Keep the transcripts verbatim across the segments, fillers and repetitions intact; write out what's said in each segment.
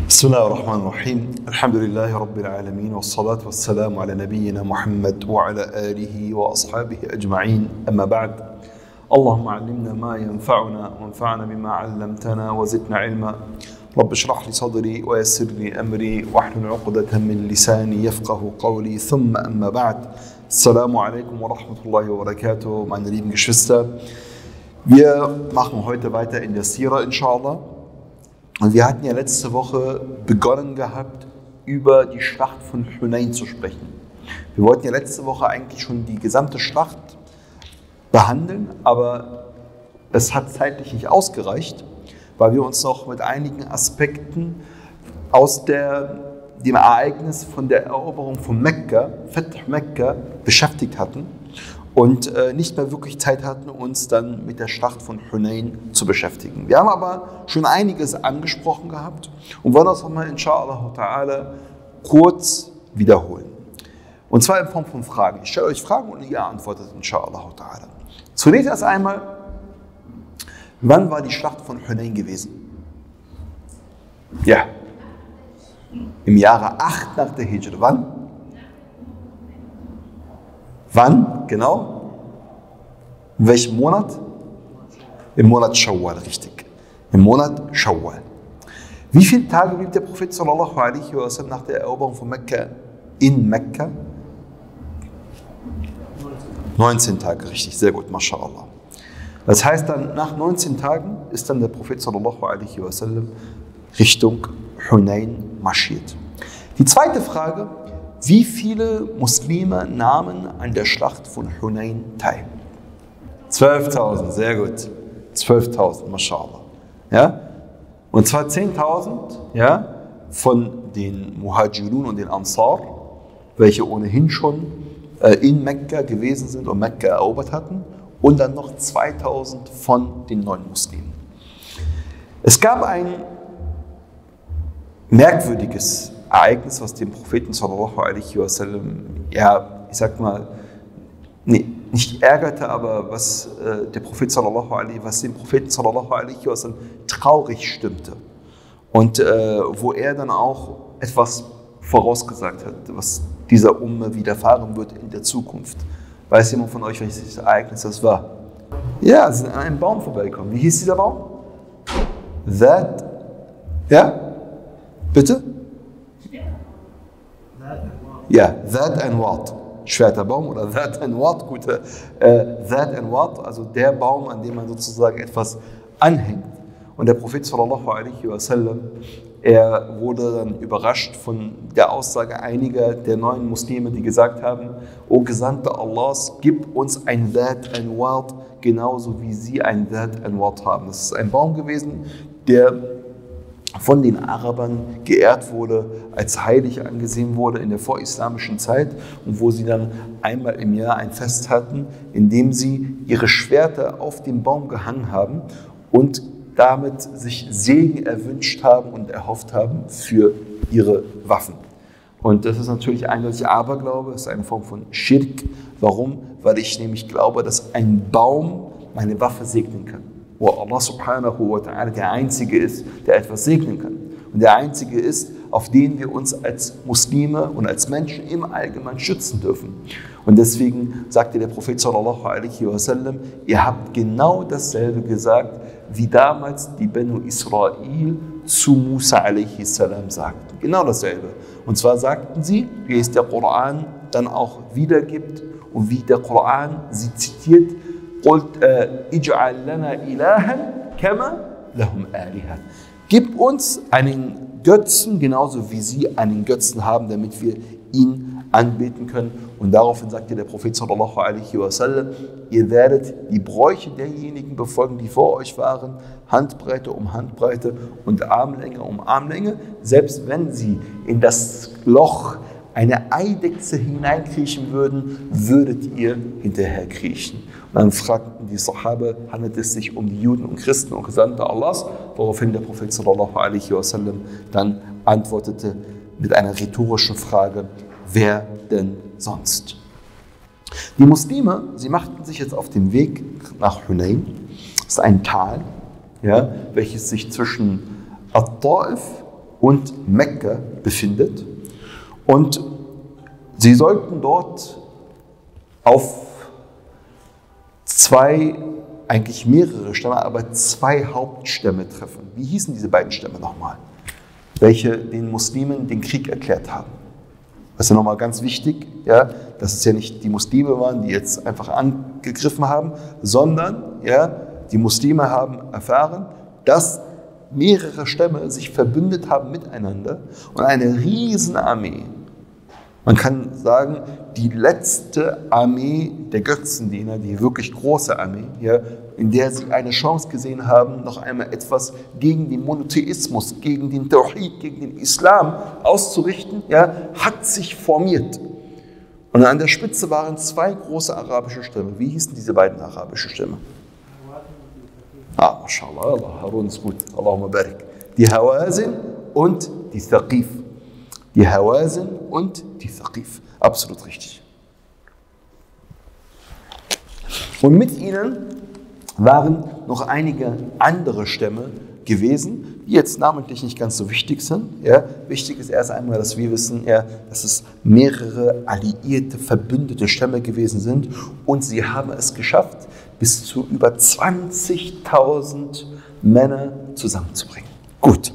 بسم الله الرحمن الرحيم الحمد لله رب العالمين والصلاة والسلام على نبينا محمد وعلى آله وأصحابه أجمعين أما بعد اللهم علمنا ما ينفعنا وانفعنا بما علمتنا وزدنا علما رب اشرح لي صدري ويسر لي أمري واحلل عقدة من لساني يفقه قولي ثم أما بعد السلام عليكم ورحمة الله وبركاته meine lieben Geschwister. Wir machen heute weiter in der Sira inshallah. Und wir hatten ja letzte Woche begonnen gehabt, über die Schlacht von Hunain zu sprechen. Wir wollten ja letzte Woche eigentlich schon die gesamte Schlacht behandeln, aber es hat zeitlich nicht ausgereicht, weil wir uns noch mit einigen Aspekten aus der, dem Ereignis von der Eroberung von Mekka, Fath Mekka, beschäftigt hatten und äh, nicht mehr wirklich Zeit hatten, uns dann mit der Schlacht von Hunain zu beschäftigen. Wir haben aber schon einiges angesprochen gehabt und wollen das nochmal inshallah ta'ala kurz wiederholen. Und zwar in Form von Fragen. Ich stelle euch Fragen und ihr antwortet inshallah ta'ala. Zunächst erst einmal, wann war die Schlacht von Hunain gewesen? Ja, im Jahre acht nach der Hijra. Wann? Wann? Genau? In welchem Monat? Im Monat Shawwal, richtig. Im Monat Shawwal. Wie viele Tage blieb der Prophet sallallahu alaihi wa sallam nach der Eroberung von Mekka in Mekka? neunzehn Tage, richtig, sehr gut, mashallah. Das heißt dann, nach neunzehn Tagen ist dann der Prophet sallallahu alaihi wa sallam Richtung Hunain marschiert. Die zweite Frage: Wie viele Muslime nahmen an der Schlacht von Hunain teil? zwölftausend, sehr gut. zwölftausend, mashallah. Ja? Und zwar zehntausend ja, von den Muhajirun und den Ansar, welche ohnehin schon äh, in Mekka gewesen sind und Mekka erobert hatten, und dann noch zweitausend von den neuen Muslimen. Es gab ein merkwürdiges Ereignis, was den Propheten sallallahu alaihi wa sallam, ja, ich sag mal, nee, nicht ärgerte, aber was äh, der Prophet sallallahu alaihi, was den Propheten sallallahu alaihi wa sallam traurig stimmte. Und äh, wo er dann auch etwas vorausgesagt hat, was dieser Umme widerfahren wird in der Zukunft. Weiß jemand von euch, welches Ereignis das war? Ja, sie sind an einem Baum vorbeigekommen. Wie hieß dieser Baum? That, ja? Bitte? Ja, That and Wat, Schwerterbaum oder That and Wat, gute, äh, That and Wat, also der Baum, an dem man sozusagen etwas anhängt. Und der Prophet sallallahu alaihi wa sallam, er wurde dann überrascht von der Aussage einiger der neuen Muslime, die gesagt haben: O Gesandter Allahs, gib uns ein That and Wat, genauso wie sie ein That and Wat haben. Das ist ein Baum gewesen, der von den Arabern geehrt wurde, als heilig angesehen wurde in der vorislamischen Zeit und wo sie dann einmal im Jahr ein Fest hatten, in dem sie ihre Schwerter auf dem Baum gehangen haben und damit sich Segen erwünscht haben und erhofft haben für ihre Waffen. Und das ist natürlich eindeutig Aberglaube, das ist eine Form von Schirk. Warum? Weil ich nämlich glaube, dass ein Baum meine Waffe segnen kann. Wo Allah subhanahu wa ta'ala der Einzige ist, der etwas segnen kann. Und der Einzige ist, auf den wir uns als Muslime und als Menschen im Allgemeinen schützen dürfen. Und deswegen sagte der Prophet sallallahu alaihi wa sallam: Ihr habt genau dasselbe gesagt, wie damals die Banu Israel zu Musa alaihi salam sagten. Genau dasselbe. Und zwar sagten sie, wie es der Koran dann auch wiedergibt und wie der Koran sie zitiert: Gib uns einen Götzen, genauso wie sie einen Götzen haben, damit wir ihn anbeten können. Und daraufhin sagte der Prophet sallallahu alaihi wa sallam: Ihr werdet die Bräuche derjenigen befolgen, die vor euch waren, Handbreite um Handbreite und Armlänge um Armlänge, selbst wenn sie in das Loch eine Eidechse hineinkriechen würden, würdet ihr hinterher kriechen. Und dann fragten die Sahaba, handelt es sich um die Juden und Christen und Gesandte Allahs, woraufhin der Prophet sallallahu alaihi wa sallam dann antwortete mit einer rhetorischen Frage: Wer denn sonst? Die Muslime, sie machten sich jetzt auf den Weg nach Hunain. Das ist ein Tal, ja, welches sich zwischen At-Ta'if und Mekka befindet. Und sie sollten dort auf zwei, eigentlich mehrere Stämme, aber zwei Hauptstämme treffen. Wie hießen diese beiden Stämme nochmal? Welche den Muslimen den Krieg erklärt haben. Das ist ja nochmal ganz wichtig, ja, dass es ja nicht die Muslime waren, die jetzt einfach angegriffen haben, sondern ja, die Muslime haben erfahren, dass mehrere Stämme sich verbündet haben miteinander und eine Riesenarmee, man kann sagen, die letzte Armee der Götzendiener, die wirklich große Armee, ja, in der sie eine Chance gesehen haben, noch einmal etwas gegen den Monotheismus, gegen den Tawhid, gegen den Islam auszurichten, ja, hat sich formiert. Und an der Spitze waren zwei große arabische Stämme. Wie hießen diese beiden arabischen Stämme? Ah, mashallah, Allah, Harun ist gut. Allahumma barik. Die Hawazin und die Thaqif. Die Hawazin und die Thaqif. Absolut richtig. Und mit ihnen waren noch einige andere Stämme gewesen, die jetzt namentlich nicht ganz so wichtig sind. Ja, wichtig ist erst einmal, dass wir wissen, ja, dass es mehrere alliierte, verbündete Stämme gewesen sind und sie haben es geschafft, bis zu über zwanzigtausend Männer zusammenzubringen. Gut.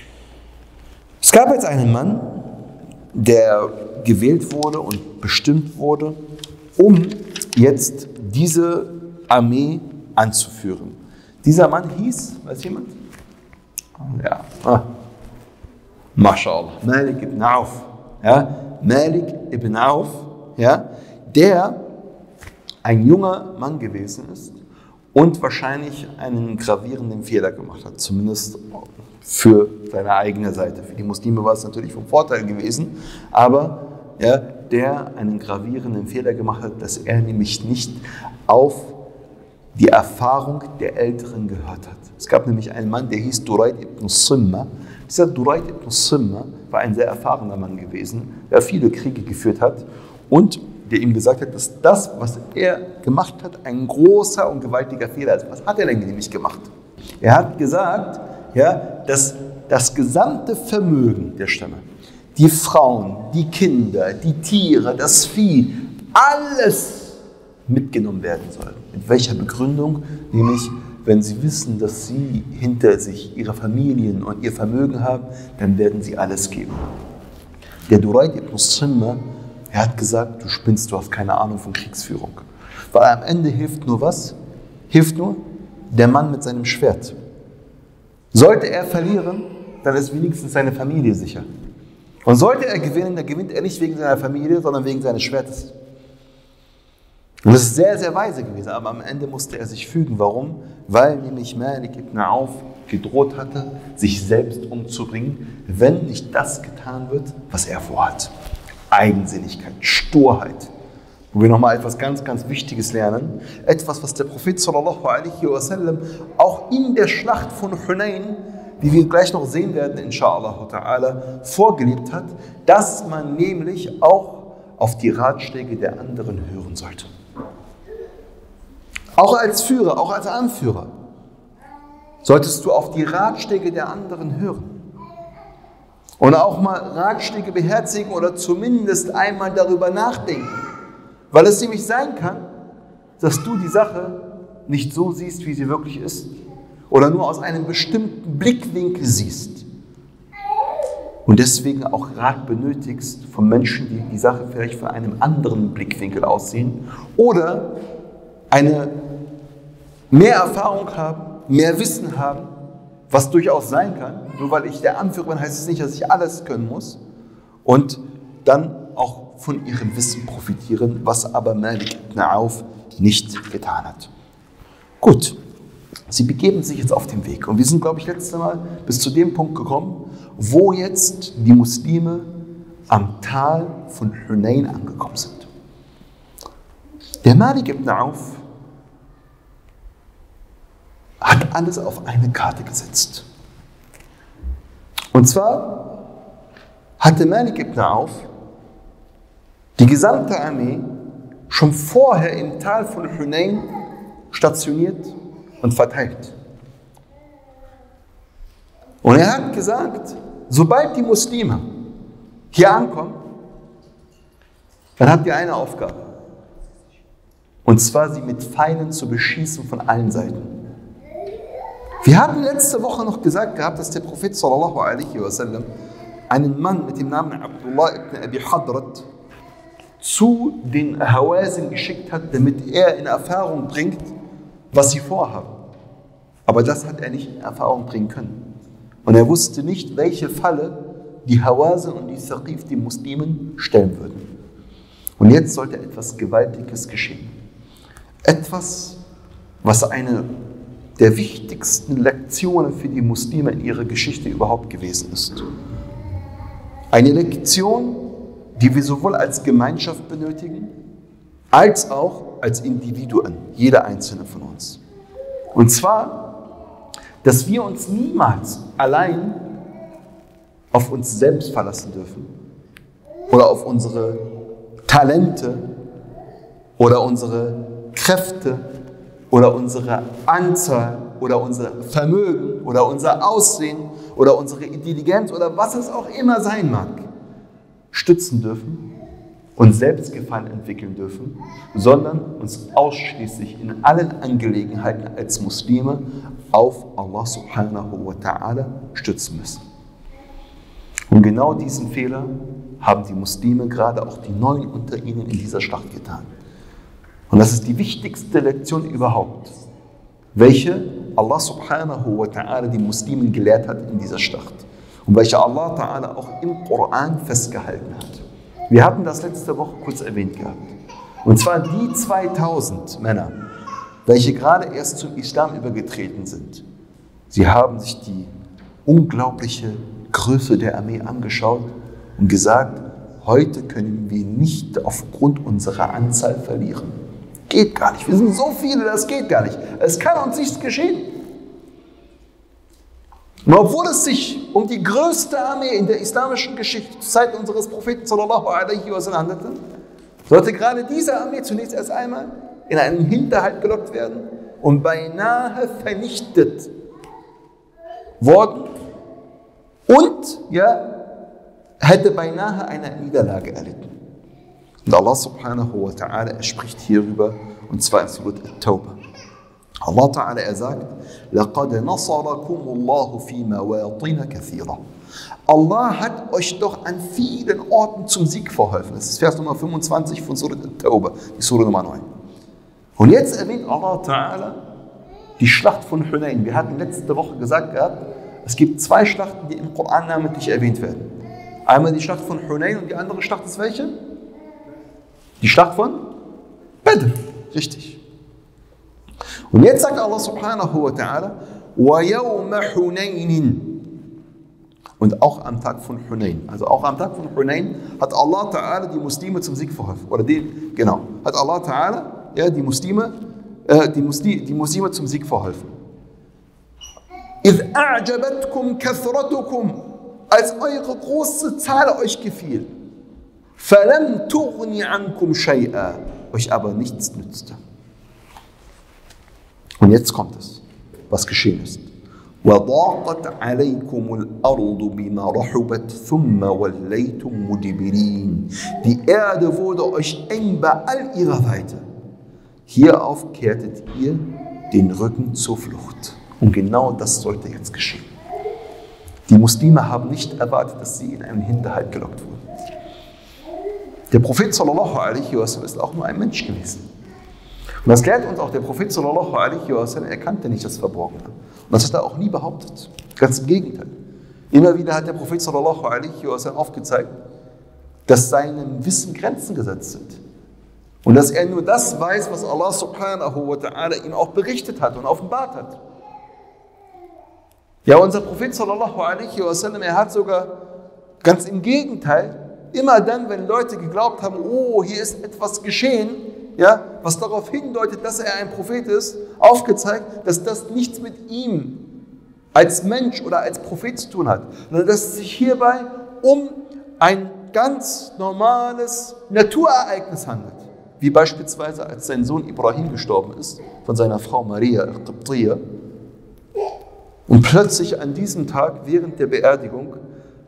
Es gab jetzt einen Mann, der gewählt wurde und bestimmt wurde, um jetzt diese Armee anzuführen. Dieser Mann hieß, weiß jemand? Ja, ah. Mashallah, Malik ibn Auf. Ja, Malik ibn Auf, ja, der ein junger Mann gewesen ist und wahrscheinlich einen gravierenden Fehler gemacht hat, zumindest für seine eigene Seite. Für die Muslime war es natürlich vom Vorteil gewesen, aber ja, der einen gravierenden Fehler gemacht hat, dass er nämlich nicht auf die Erfahrung der Älteren gehört hat. Es gab nämlich einen Mann, der hieß Durayd ibn Simma. Dieser Durayd ibn Simma war ein sehr erfahrener Mann gewesen, der viele Kriege geführt hat und der ihm gesagt hat, dass das, was er gemacht hat, ein großer und gewaltiger Fehler ist. Was hat er denn nämlich gemacht? Er hat gesagt, ja, dass das gesamte Vermögen der Stämme, die Frauen, die Kinder, die Tiere, das Vieh, alles mitgenommen werden soll. Mit welcher Begründung? Nämlich, wenn sie wissen, dass sie hinter sich ihre Familien und ihr Vermögen haben, dann werden sie alles geben. Der Durayd ibn Simma, er hat gesagt, du spinnst, du hast keine Ahnung von Kriegsführung. Weil am Ende hilft nur was? Hilft nur der Mann mit seinem Schwert. Sollte er verlieren, dann ist wenigstens seine Familie sicher. Und sollte er gewinnen, dann gewinnt er nicht wegen seiner Familie, sondern wegen seines Schwertes. Und das ist sehr, sehr weise gewesen, aber am Ende musste er sich fügen. Warum? Weil nämlich Malik ibn Auf gedroht hatte, sich selbst umzubringen, wenn nicht das getan wird, was er vorhat. Eigensinnigkeit, Sturheit. Wo wir nochmal etwas ganz, ganz Wichtiges lernen. Etwas, was der Prophet sallallahu alaihi wasallam auch in der Schlacht von Hunayn, wie wir gleich noch sehen werden, inshallah ta'ala, vorgelebt hat, dass man nämlich auch auf die Ratschläge der anderen hören sollte. Auch als Führer, auch als Anführer, solltest du auf die Ratschläge der anderen hören. Und auch mal Ratschläge beherzigen oder zumindest einmal darüber nachdenken. Weil es nämlich sein kann, dass du die Sache nicht so siehst, wie sie wirklich ist. Oder nur aus einem bestimmten Blickwinkel siehst. Und deswegen auch Rat benötigst von Menschen, die die Sache vielleicht von einem anderen Blickwinkel aussehen. Oder eine mehr Erfahrung haben, mehr Wissen haben, was durchaus sein kann. Nur weil ich der Anführer bin, heißt es nicht, dass ich alles können muss. Und dann auch von ihrem Wissen profitieren, was aber Malik ibn Auf nicht getan hat. Gut, sie begeben sich jetzt auf den Weg. Und wir sind, glaube ich, letztes Mal bis zu dem Punkt gekommen, wo jetzt die Muslime am Tal von Hunayn angekommen sind. Der Malik ibn Auf hat alles auf eine Karte gesetzt. Und zwar hatte Malik ibn Auf die gesamte Armee schon vorher im Tal von Hunayn stationiert und verteilt. Und er hat gesagt, sobald die Muslime hier ankommen, dann habt ihr eine Aufgabe. Und zwar, sie mit Pfeilen zu beschießen von allen Seiten. Wir hatten letzte Woche noch gesagt gehabt, dass der Prophet sallallahu alaihi wasallam einen Mann mit dem Namen Abdullah ibn Abi Hadrat zu den Hawazin geschickt hat, damit er in Erfahrung bringt, was sie vorhaben. Aber das hat er nicht in Erfahrung bringen können. Und er wusste nicht, welche Falle die Hawazin und die Thaqif den Muslimen stellen würden. Und jetzt sollte etwas Gewaltiges geschehen. Etwas, was eine der wichtigsten Lektionen für die Muslime in ihrer Geschichte überhaupt gewesen ist. Eine Lektion, die wir sowohl als Gemeinschaft benötigen, als auch als Individuen, jeder einzelne von uns. Und zwar, dass wir uns niemals allein auf uns selbst verlassen dürfen oder auf unsere Talente oder unsere Kräfte oder unsere Anzahl oder unser Vermögen oder unser Aussehen oder unsere Intelligenz oder was es auch immer sein mag, stützen dürfen und Selbstgefallen entwickeln dürfen, sondern uns ausschließlich in allen Angelegenheiten als Muslime auf Allah subhanahu wa ta'ala stützen müssen. Und genau diesen Fehler haben die Muslime, gerade auch die Neuen unter ihnen, in dieser Schlacht getan. Und das ist die wichtigste Lektion überhaupt, welche Allah subhanahu wa ta'ala die Muslimen gelehrt hat in dieser Schlacht und welche Allah ta'ala auch im Koran festgehalten hat. Wir hatten das letzte Woche kurz erwähnt gehabt. Und zwar die zweitausend Männer, welche gerade erst zum Islam übergetreten sind. Sie haben sich die unglaubliche Größe der Armee angeschaut und gesagt, heute können wir nicht aufgrund unserer Anzahl verlieren. Geht gar nicht. Wir sind so viele, das geht gar nicht. Es kann uns nichts geschehen. Und obwohl es sich um die größte Armee in der islamischen Geschichte zur Zeit unseres Propheten sallallahu alaihi wasallam handelte, sollte gerade diese Armee zunächst erst einmal in einen Hinterhalt gelockt werden und beinahe vernichtet worden und ja, hätte beinahe eine Niederlage erlitten. Und Allah subhanahu wa ta'ala, er spricht hierüber, und zwar in Surat At-Tawbah. Allah ta'ala, er sagt, لَقَدْ نَصَرَكُمُ اللَّهُ فِي مَوَاطِنَ كَثِيرًا. Allah hat euch doch an vielen Orten zum Sieg verholfen. Das ist Vers Nummer fünfundzwanzig von Surat At-Tawbah, die Surah Nummer neun. Und jetzt erwähnt Allah ta'ala die Schlacht von Hunayn. Wir hatten letzte Woche gesagt gehabt, es gibt zwei Schlachten, die im Koran namentlich erwähnt werden. Einmal die Schlacht von Hunayn und die andere Schlacht ist welche? Die Schlacht von Badr. Richtig. Und jetzt sagt Allah subhanahu wa ta'ala, وَيَوْمَ حُنَيْنٍ. Und auch am Tag von Hunayn. Also auch am Tag von Hunayn hat Allah ta'ala die Muslime zum Sieg verholfen. Oder die, genau, hat Allah ta'ala ja, die, Muslime, äh, die, Muslime, die Muslime zum Sieg verholfen. إِذْ أَعْجَبَتْكُمْ كَثْرَتُكُمْ. Als eure große Zahl euch gefiel. فَلَمْ تُغْنِ عَنْكُمْ شَيْئًا. Euch aber nichts nützte. Und jetzt kommt es, was geschehen ist. وَضَاقَتْ عَلَيْكُمُ الْأَرْضُ بِمَا رَحُبَتْ ثُمَّ وَلَّيْتُمْ مُدْبِرِينَ. Die Erde wurde euch eng bei all ihrer Weite. Hierauf kehrtet ihr den Rücken zur Flucht. Und genau das sollte jetzt geschehen. Die Muslime haben nicht erwartet, dass sie in einen Hinterhalt gelockt wurden. Der Prophet sallallahu alaihi wasallam ist auch nur ein Mensch gewesen. Und das lehrt uns auch, der Prophet sallallahu alaihi wasallam, er kannte nicht das Verborgene. Und das hat er auch nie behauptet. Ganz im Gegenteil. Immer wieder hat der Prophet sallallahu alaihi wasallam aufgezeigt, dass seinem Wissen Grenzen gesetzt sind. Und dass er nur das weiß, was Allah subhanahu wa ta'ala ihm auch berichtet hat und offenbart hat. Ja, unser Prophet sallallahu alaihi wasallam, er hat sogar ganz im Gegenteil, immer dann, wenn Leute geglaubt haben, oh, hier ist etwas geschehen, ja, was darauf hindeutet, dass er ein Prophet ist, aufgezeigt, dass das nichts mit ihm als Mensch oder als Prophet zu tun hat, sondern dass es sich hierbei um ein ganz normales Naturereignis handelt. Wie beispielsweise, als sein Sohn Ibrahim gestorben ist, von seiner Frau Maria al-Qibtiyya. Und plötzlich an diesem Tag, während der Beerdigung,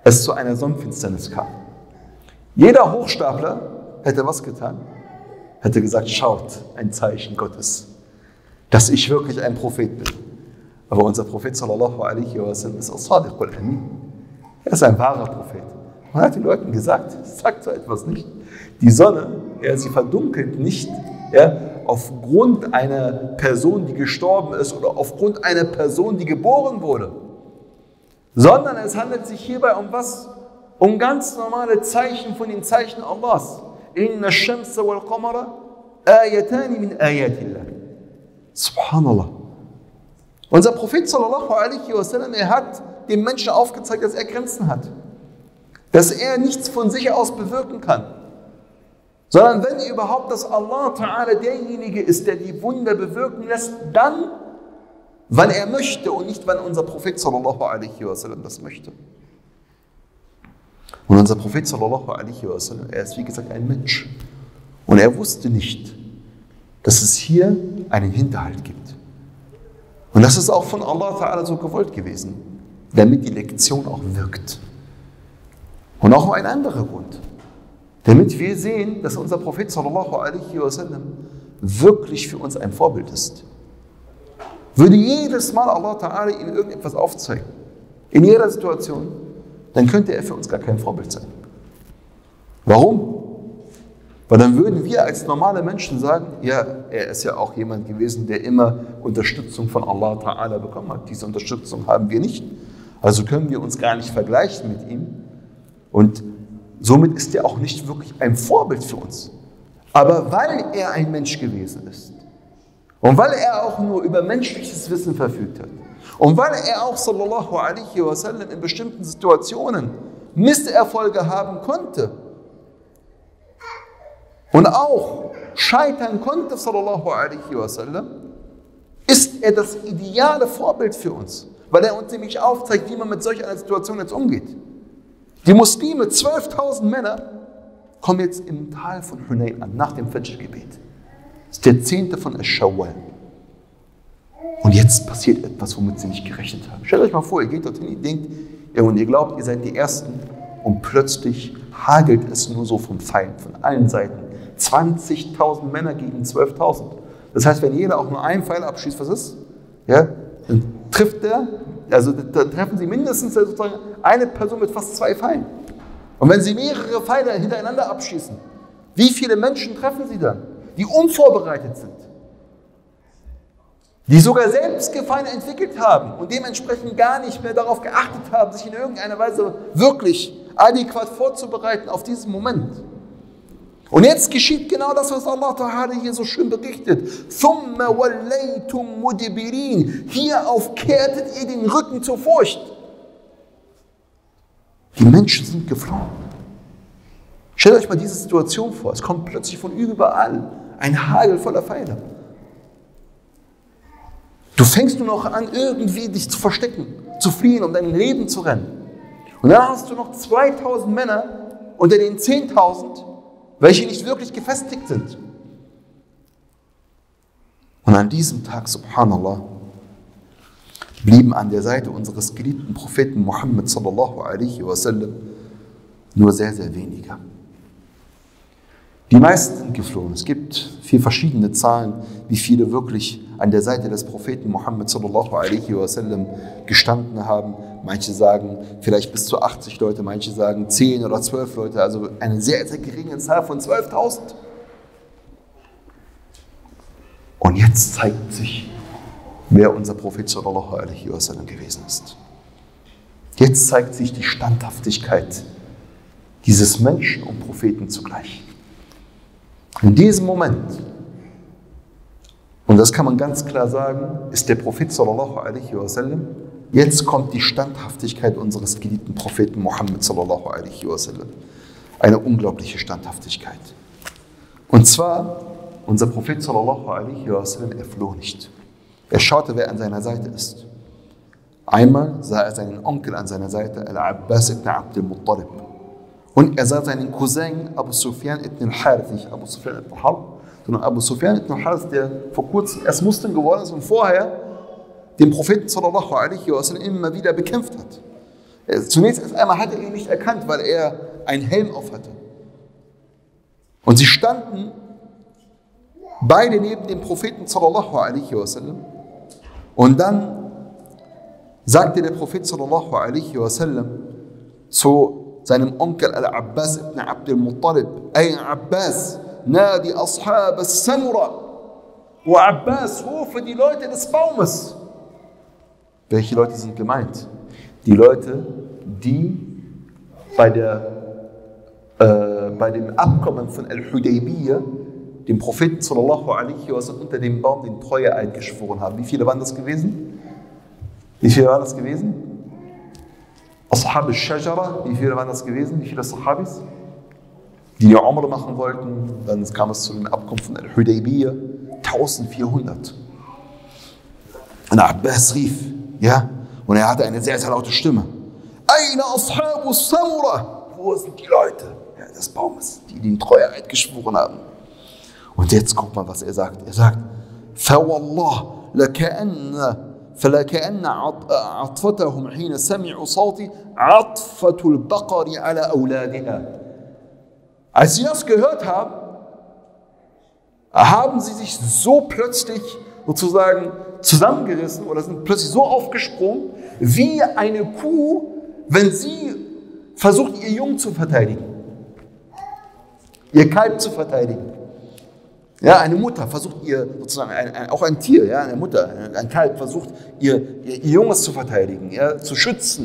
es zu einer Sonnenfinsternis kam. Jeder Hochstapler hätte was getan? Hätte gesagt, schaut, ein Zeichen Gottes, dass ich wirklich ein Prophet bin. Aber unser Prophet sallallahu alaihi wa sallam ist as-Sadiq al-Amin. Er ist ein wahrer Prophet. Man hat den Leuten gesagt, sagt so etwas nicht. Die Sonne, ja, sie verdunkelt nicht, ja, aufgrund einer Person, die gestorben ist oder aufgrund einer Person, die geboren wurde. Sondern es handelt sich hierbei um was? Um ganz normale Zeichen von den Zeichen Allahs. Inna ash-shamsa wal qamara ayatani min ayatillah. Subhanallah. Unser Prophet sallallahu alaihi wasallam, er hat dem Menschen aufgezeigt, dass er Grenzen hat. Dass er nichts von sich aus bewirken kann. Sondern wenn überhaupt, dass Allah Ta'ala derjenige ist, der die Wunder bewirken lässt, dann, wann er möchte und nicht, wann unser Prophet sallallahu alaihi wasallam das möchte. Und unser Prophet sallallahu alaihi wasallam, er ist wie gesagt ein Mensch. Und er wusste nicht, dass es hier einen Hinterhalt gibt. Und das ist auch von Allah Ta'ala so gewollt gewesen, damit die Lektion auch wirkt. Und auch noch ein anderer Grund, damit wir sehen, dass unser Prophet sallallahu alaihi wasallam wirklich für uns ein Vorbild ist. Würde jedes Mal Allah Ta'ala ihm irgendetwas aufzeigen, in jeder Situation, dann könnte er für uns gar kein Vorbild sein. Warum? Weil dann würden wir als normale Menschen sagen, ja, er ist ja auch jemand gewesen, der immer Unterstützung von Allah Ta'ala bekommen hat. Diese Unterstützung haben wir nicht. Also können wir uns gar nicht vergleichen mit ihm. Und somit ist er auch nicht wirklich ein Vorbild für uns. Aber weil er ein Mensch gewesen ist und weil er auch nur über menschliches Wissen verfügt hat und weil er auch sallallahu alaihi wasallam in bestimmten Situationen Misserfolge haben konnte und auch scheitern konnte, sallallahu alaihi wasallam, ist er das ideale Vorbild für uns, weil er uns nämlich aufzeigt, wie man mit solch einer Situation jetzt umgeht. Die Muslime, zwölftausend Männer, kommen jetzt im Tal von Hunayn an, nach dem Fajr-Gebet. Das ist der zehnte von Ash-Shawwal. Und jetzt passiert etwas, womit sie nicht gerechnet haben. Stellt euch mal vor, ihr geht dorthin, ihr denkt, ja, und ihr glaubt, ihr seid die Ersten, und plötzlich hagelt es nur so vom Feind, von allen Seiten. zwanzigtausend Männer gegen zwölftausend. Das heißt, wenn jeder auch nur einen Pfeil abschießt, was ist? Ja, dann trifft der, also dann treffen sie mindestens sozusagen eine Person mit fast zwei Pfeilen. Und wenn sie mehrere Pfeile hintereinander abschießen, wie viele Menschen treffen sie dann, die unvorbereitet sind? Die sogar selbst Gefallen entwickelt haben und dementsprechend gar nicht mehr darauf geachtet haben, sich in irgendeiner Weise wirklich adäquat vorzubereiten auf diesen Moment. Und jetzt geschieht genau das, was Allah Ta'ala hier so schön berichtet. ثُمَّ وَلَّيْتُمْ مُدْبِرِينَ. Hierauf kehrtet ihr den Rücken zur Furcht. Die Menschen sind geflohen. Stellt euch mal diese Situation vor. Es kommt plötzlich von überall ein Hagel voller Pfeile. Du fängst nur noch an, irgendwie dich zu verstecken, zu fliehen, um dein Leben zu rennen. Und dann hast du noch zweitausend Männer unter den zehntausend, welche nicht wirklich gefestigt sind. Und an diesem Tag, subhanallah, blieben an der Seite unseres geliebten Propheten Muhammad sallallahu alaihi wasallam nur sehr, sehr wenige. Die meisten sind geflohen. Es gibt vier verschiedene Zahlen, wie viele wirklich an der Seite des Propheten Muhammad sallallahu alaihi wasallam gestanden haben. Manche sagen vielleicht bis zu achtzig Leute, manche sagen zehn oder zwölf Leute, also eine sehr, sehr geringe Zahl von zwölftausend. Und jetzt zeigt sich, wer unser Prophet sallallahu alaihi wasallam gewesen ist. Jetzt zeigt sich die Standhaftigkeit dieses Menschen und Propheten zugleich. In diesem Moment, und das kann man ganz klar sagen, ist der Prophet sallallahu alaihi wasallam, jetzt kommt die Standhaftigkeit unseres geliebten Propheten Muhammad sallallahu alaihi wasallam. Eine unglaubliche Standhaftigkeit. Und zwar, unser Prophet sallallahu alaihi wasallam, er floh nicht. Er schaute, wer an seiner Seite ist. Einmal sah er seinen Onkel an seiner Seite, Al-Abbas ibn Abdul Muttalib. Und er sah seinen Cousin Abu Sufyan ibn al-Harith, nicht Abu Sufyan ibn al-Harb, sondern Abu Sufyan ibn al-Harith, der vor kurzem erst Muslim geworden ist und vorher den Propheten sallallahu alaihi wasallam immer wieder bekämpft hat. Zunächst einmal hat er ihn nicht erkannt, weil er einen Helm auf hatte. Und sie standen beide neben dem Propheten sallallahu alaihi wasallam. Und dann sagte der Prophet sallallahu alaihi wasallam zu seinem Onkel Al-Abbas ibn Abd al-Muttalib: Ey Abbas, nadi ashab al-Samura. O Abbas, rufe die Leute des Baumes. Welche Leute sind gemeint? Die Leute, die bei, der, äh, bei dem Abkommen von Al-Hudaybiyah dem Propheten sallallahu alaihi wasallam unter dem Baum den Treueeid geschworen haben. Wie viele waren das gewesen? Wie viele waren das gewesen? Ashab al-Shajara, wie viele waren das gewesen? Wie viele Sahabis? Die die Umrah machen wollten. Dann kam es zu dem Abkommen von Al-Hudaybiyah. eintausendvierhundert. Und Abbas rief, ja, und er hatte eine sehr, sehr laute Stimme. Aina ashabu samura? Wo sind die Leute ja, des Baumes, die den Treueeid geschworen haben? Und jetzt guckt mal, was er sagt. Er sagt, فوالله لكأن فلكأن عطفتهم حين سمعوا صوتي عطفة البقر على أولادها. Als sie das gehört haben, haben sie sich so plötzlich sozusagen zusammengerissen oder sind plötzlich so aufgesprungen, wie eine Kuh, wenn sie versucht, ihr Jungen zu verteidigen, ihr Kalb zu verteidigen. Ja, eine Mutter versucht ihr, sozusagen ein, ein, auch ein Tier, ja, eine Mutter, ein Kalb versucht ihr, ihr, ihr Junges zu verteidigen, ja, zu schützen.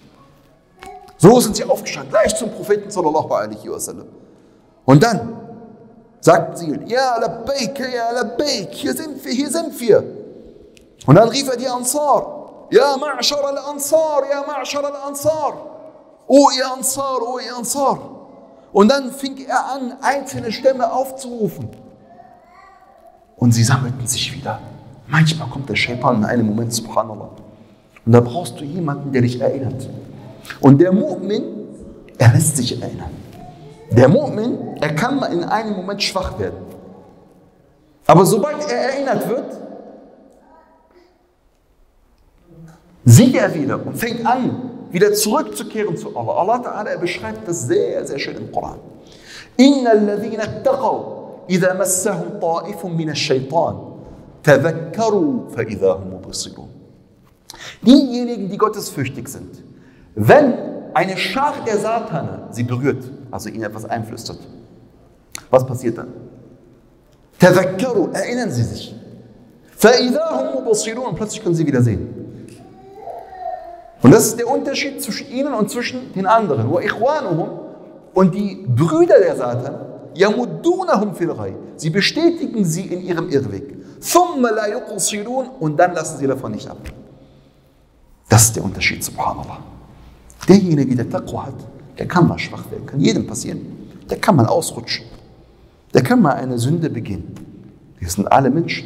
So sind sie aufgestanden, gleich zum Propheten sallallahu alaihi wasallam. Und dann sagten sie, ja, labbaik, ja, labbaik, hier sind wir, hier sind wir. Und dann rief er die Ansar, ja, ma'ashar al-Ansar, ja, ma'ashar al-Ansar. Oh, ihr Ansar, oh, ihr Ansar. Und dann fing er an, einzelne Stämme aufzurufen. Und sie sammelten sich wieder. Manchmal kommt der Shaitan in einem Moment, subhanallah. Und da brauchst du jemanden, der dich erinnert. Und der Mu'min, er lässt sich erinnern. Der Mu'min, er kann mal in einem Moment schwach werden. Aber sobald er erinnert wird, sieht er wieder und fängt an, wieder zurückzukehren zu Allah. Allah Ta'ala, er beschreibt das sehr, sehr schön im Koran. Inna alladhina ittaqaw idha massahum ta'ifun min ash-shaytan tadhakkaru fa idha hum mubsirun. Diejenigen, die gottesfürchtig sind, wenn eine Schar der Satane sie berührt, also ihnen etwas einflüstert, was passiert dann? Tadhakkaru, erinnern sie sich. Fa idha hum mubsirun, und plötzlich können sie wieder sehen. Und das ist der Unterschied zwischen ihnen und zwischen den anderen. Und die Brüder der Satan, sie bestätigen sie in ihrem Irrweg. Und dann lassen sie davon nicht ab. Das ist der Unterschied, subhanallah. Derjenige, der Taqwa hat, der kann mal schwach werden, kann jedem passieren. Der kann mal ausrutschen. Der kann mal eine Sünde begehen. Wir sind alle Menschen.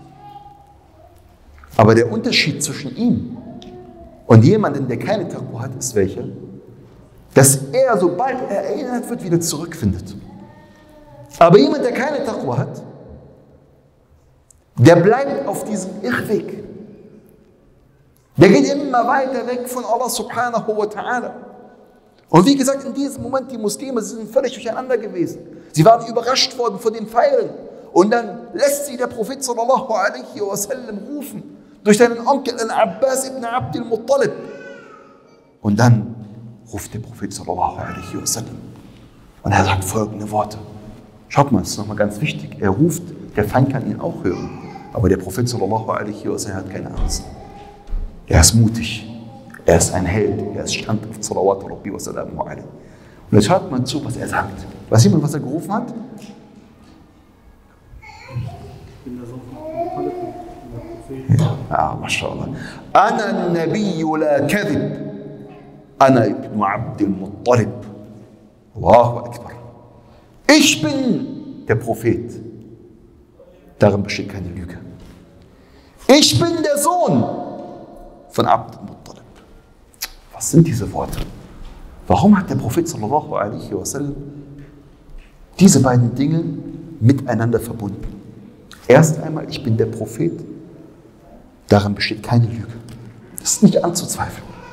Aber der Unterschied zwischen ihm und jemanden, der keine Taqwa hat, ist welcher? Dass er, sobald er erinnert wird, wieder zurückfindet. Aber jemand, der keine Taqwa hat, der bleibt auf diesem Irrweg. Der geht immer weiter weg von Allah subhanahu wa ta'ala. Und wie gesagt, in diesem Moment, die Muslime, sie sind völlig durcheinander gewesen. Sie waren überrascht worden von den Pfeilen. Und dann lässt sie der Prophet sallallahu alaihi wasallam rufen. Durch seinen Onkel Al-Abbas ibn Abd al-Muttalib. Und dann ruft der Prophet sallallahu alaihi wasallam. Und er sagt folgende Worte. Schaut mal, das ist nochmal ganz wichtig. Er ruft, der Feind kann ihn auch hören. Aber der Prophet sallallahu alaihi wasallam hat keine Angst. Er ist mutig. Er ist ein Held. Er ist standhaft. Salawatu Rabbi wa salamu alaihi. Und jetzt hört mal zu, was er sagt. Weiß jemand, was er gerufen hat? Ich bin der Sohn von Muttalib. Ja, mashallah. Ana nabiyyu la kadhib. Ana ibn Abd al-Muttalib. Allahu Akbar. Ich bin der Prophet. Darin besteht keine Lüge. Ich bin der Sohn von Abd al-Muttalib. Was sind diese Worte? Warum hat der Prophet sallallahu alaihi wasallam diese beiden Dinge miteinander verbunden? Erst einmal, ich bin der Prophet. Daran besteht keine Lüge. Das ist nicht anzuzweifeln.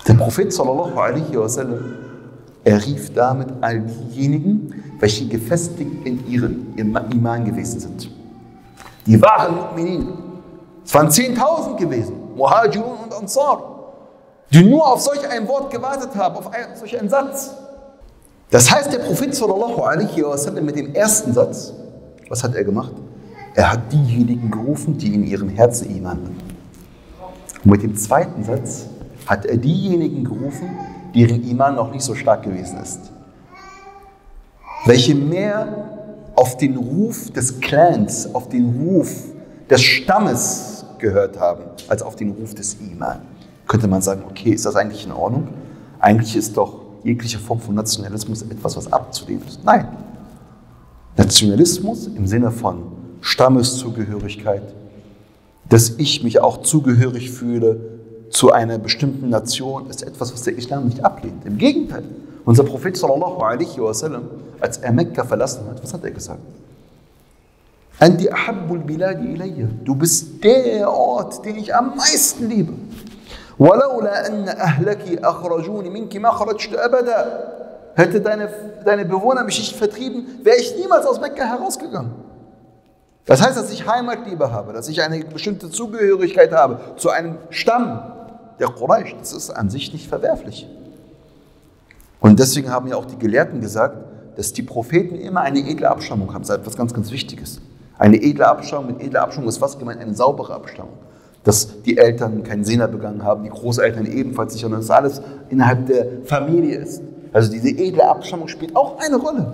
Der Prophet sallallahu alaihi wasallam, er rief damit all diejenigen, welche gefestigt in ihrem Iman gewesen sind. Die wahren Mu'minin. Es waren zehntausend gewesen, Muhajirun und Ansar, die nur auf solch ein Wort gewartet haben, auf ein, solch einen Satz. Das heißt, der Prophet sallallahu alaihi wasallam mit dem ersten Satz, was hat er gemacht? Er hat diejenigen gerufen, die in ihrem Herzen Iman hatten. Und mit dem zweiten Satz hat er diejenigen gerufen, deren Iman noch nicht so stark gewesen ist. Welche mehr auf den Ruf des Clans, auf den Ruf des Stammes gehört haben, als auf den Ruf des Iman. Könnte man sagen, okay, ist das eigentlich in Ordnung? Eigentlich ist doch jegliche Form von Nationalismus etwas, was abzulehnen ist. Nein. Nationalismus im Sinne von Stammeszugehörigkeit, dass ich mich auch zugehörig fühle zu einer bestimmten Nation, ist etwas, was der Islam nicht ablehnt. Im Gegenteil. Unser Prophet sallallahu alaihi wasallam, als er Mekka verlassen hat, was hat er gesagt? Anti ahabbul biladi ilayya. Du bist der Ort, den ich am meisten liebe. Walaula anna ahlaki akhrajuni minki ma kharajtu abada. Hätte deine, deine Bewohner mich nicht vertrieben, wäre ich niemals aus Mekka herausgegangen. Das heißt, dass ich Heimatliebe habe, dass ich eine bestimmte Zugehörigkeit habe zu einem Stamm der Quraysh. Das ist an sich nicht verwerflich. Und deswegen haben ja auch die Gelehrten gesagt, dass die Propheten immer eine edle Abstammung haben. Das ist etwas ganz, ganz Wichtiges. Eine edle Abstammung, mit edler Abstammung ist was gemeint? Eine saubere Abstammung. Dass die Eltern keinen Zina begangen haben, die Großeltern ebenfalls nicht, sondern dass alles innerhalb der Familie ist. Also diese edle Abstammung spielt auch eine Rolle.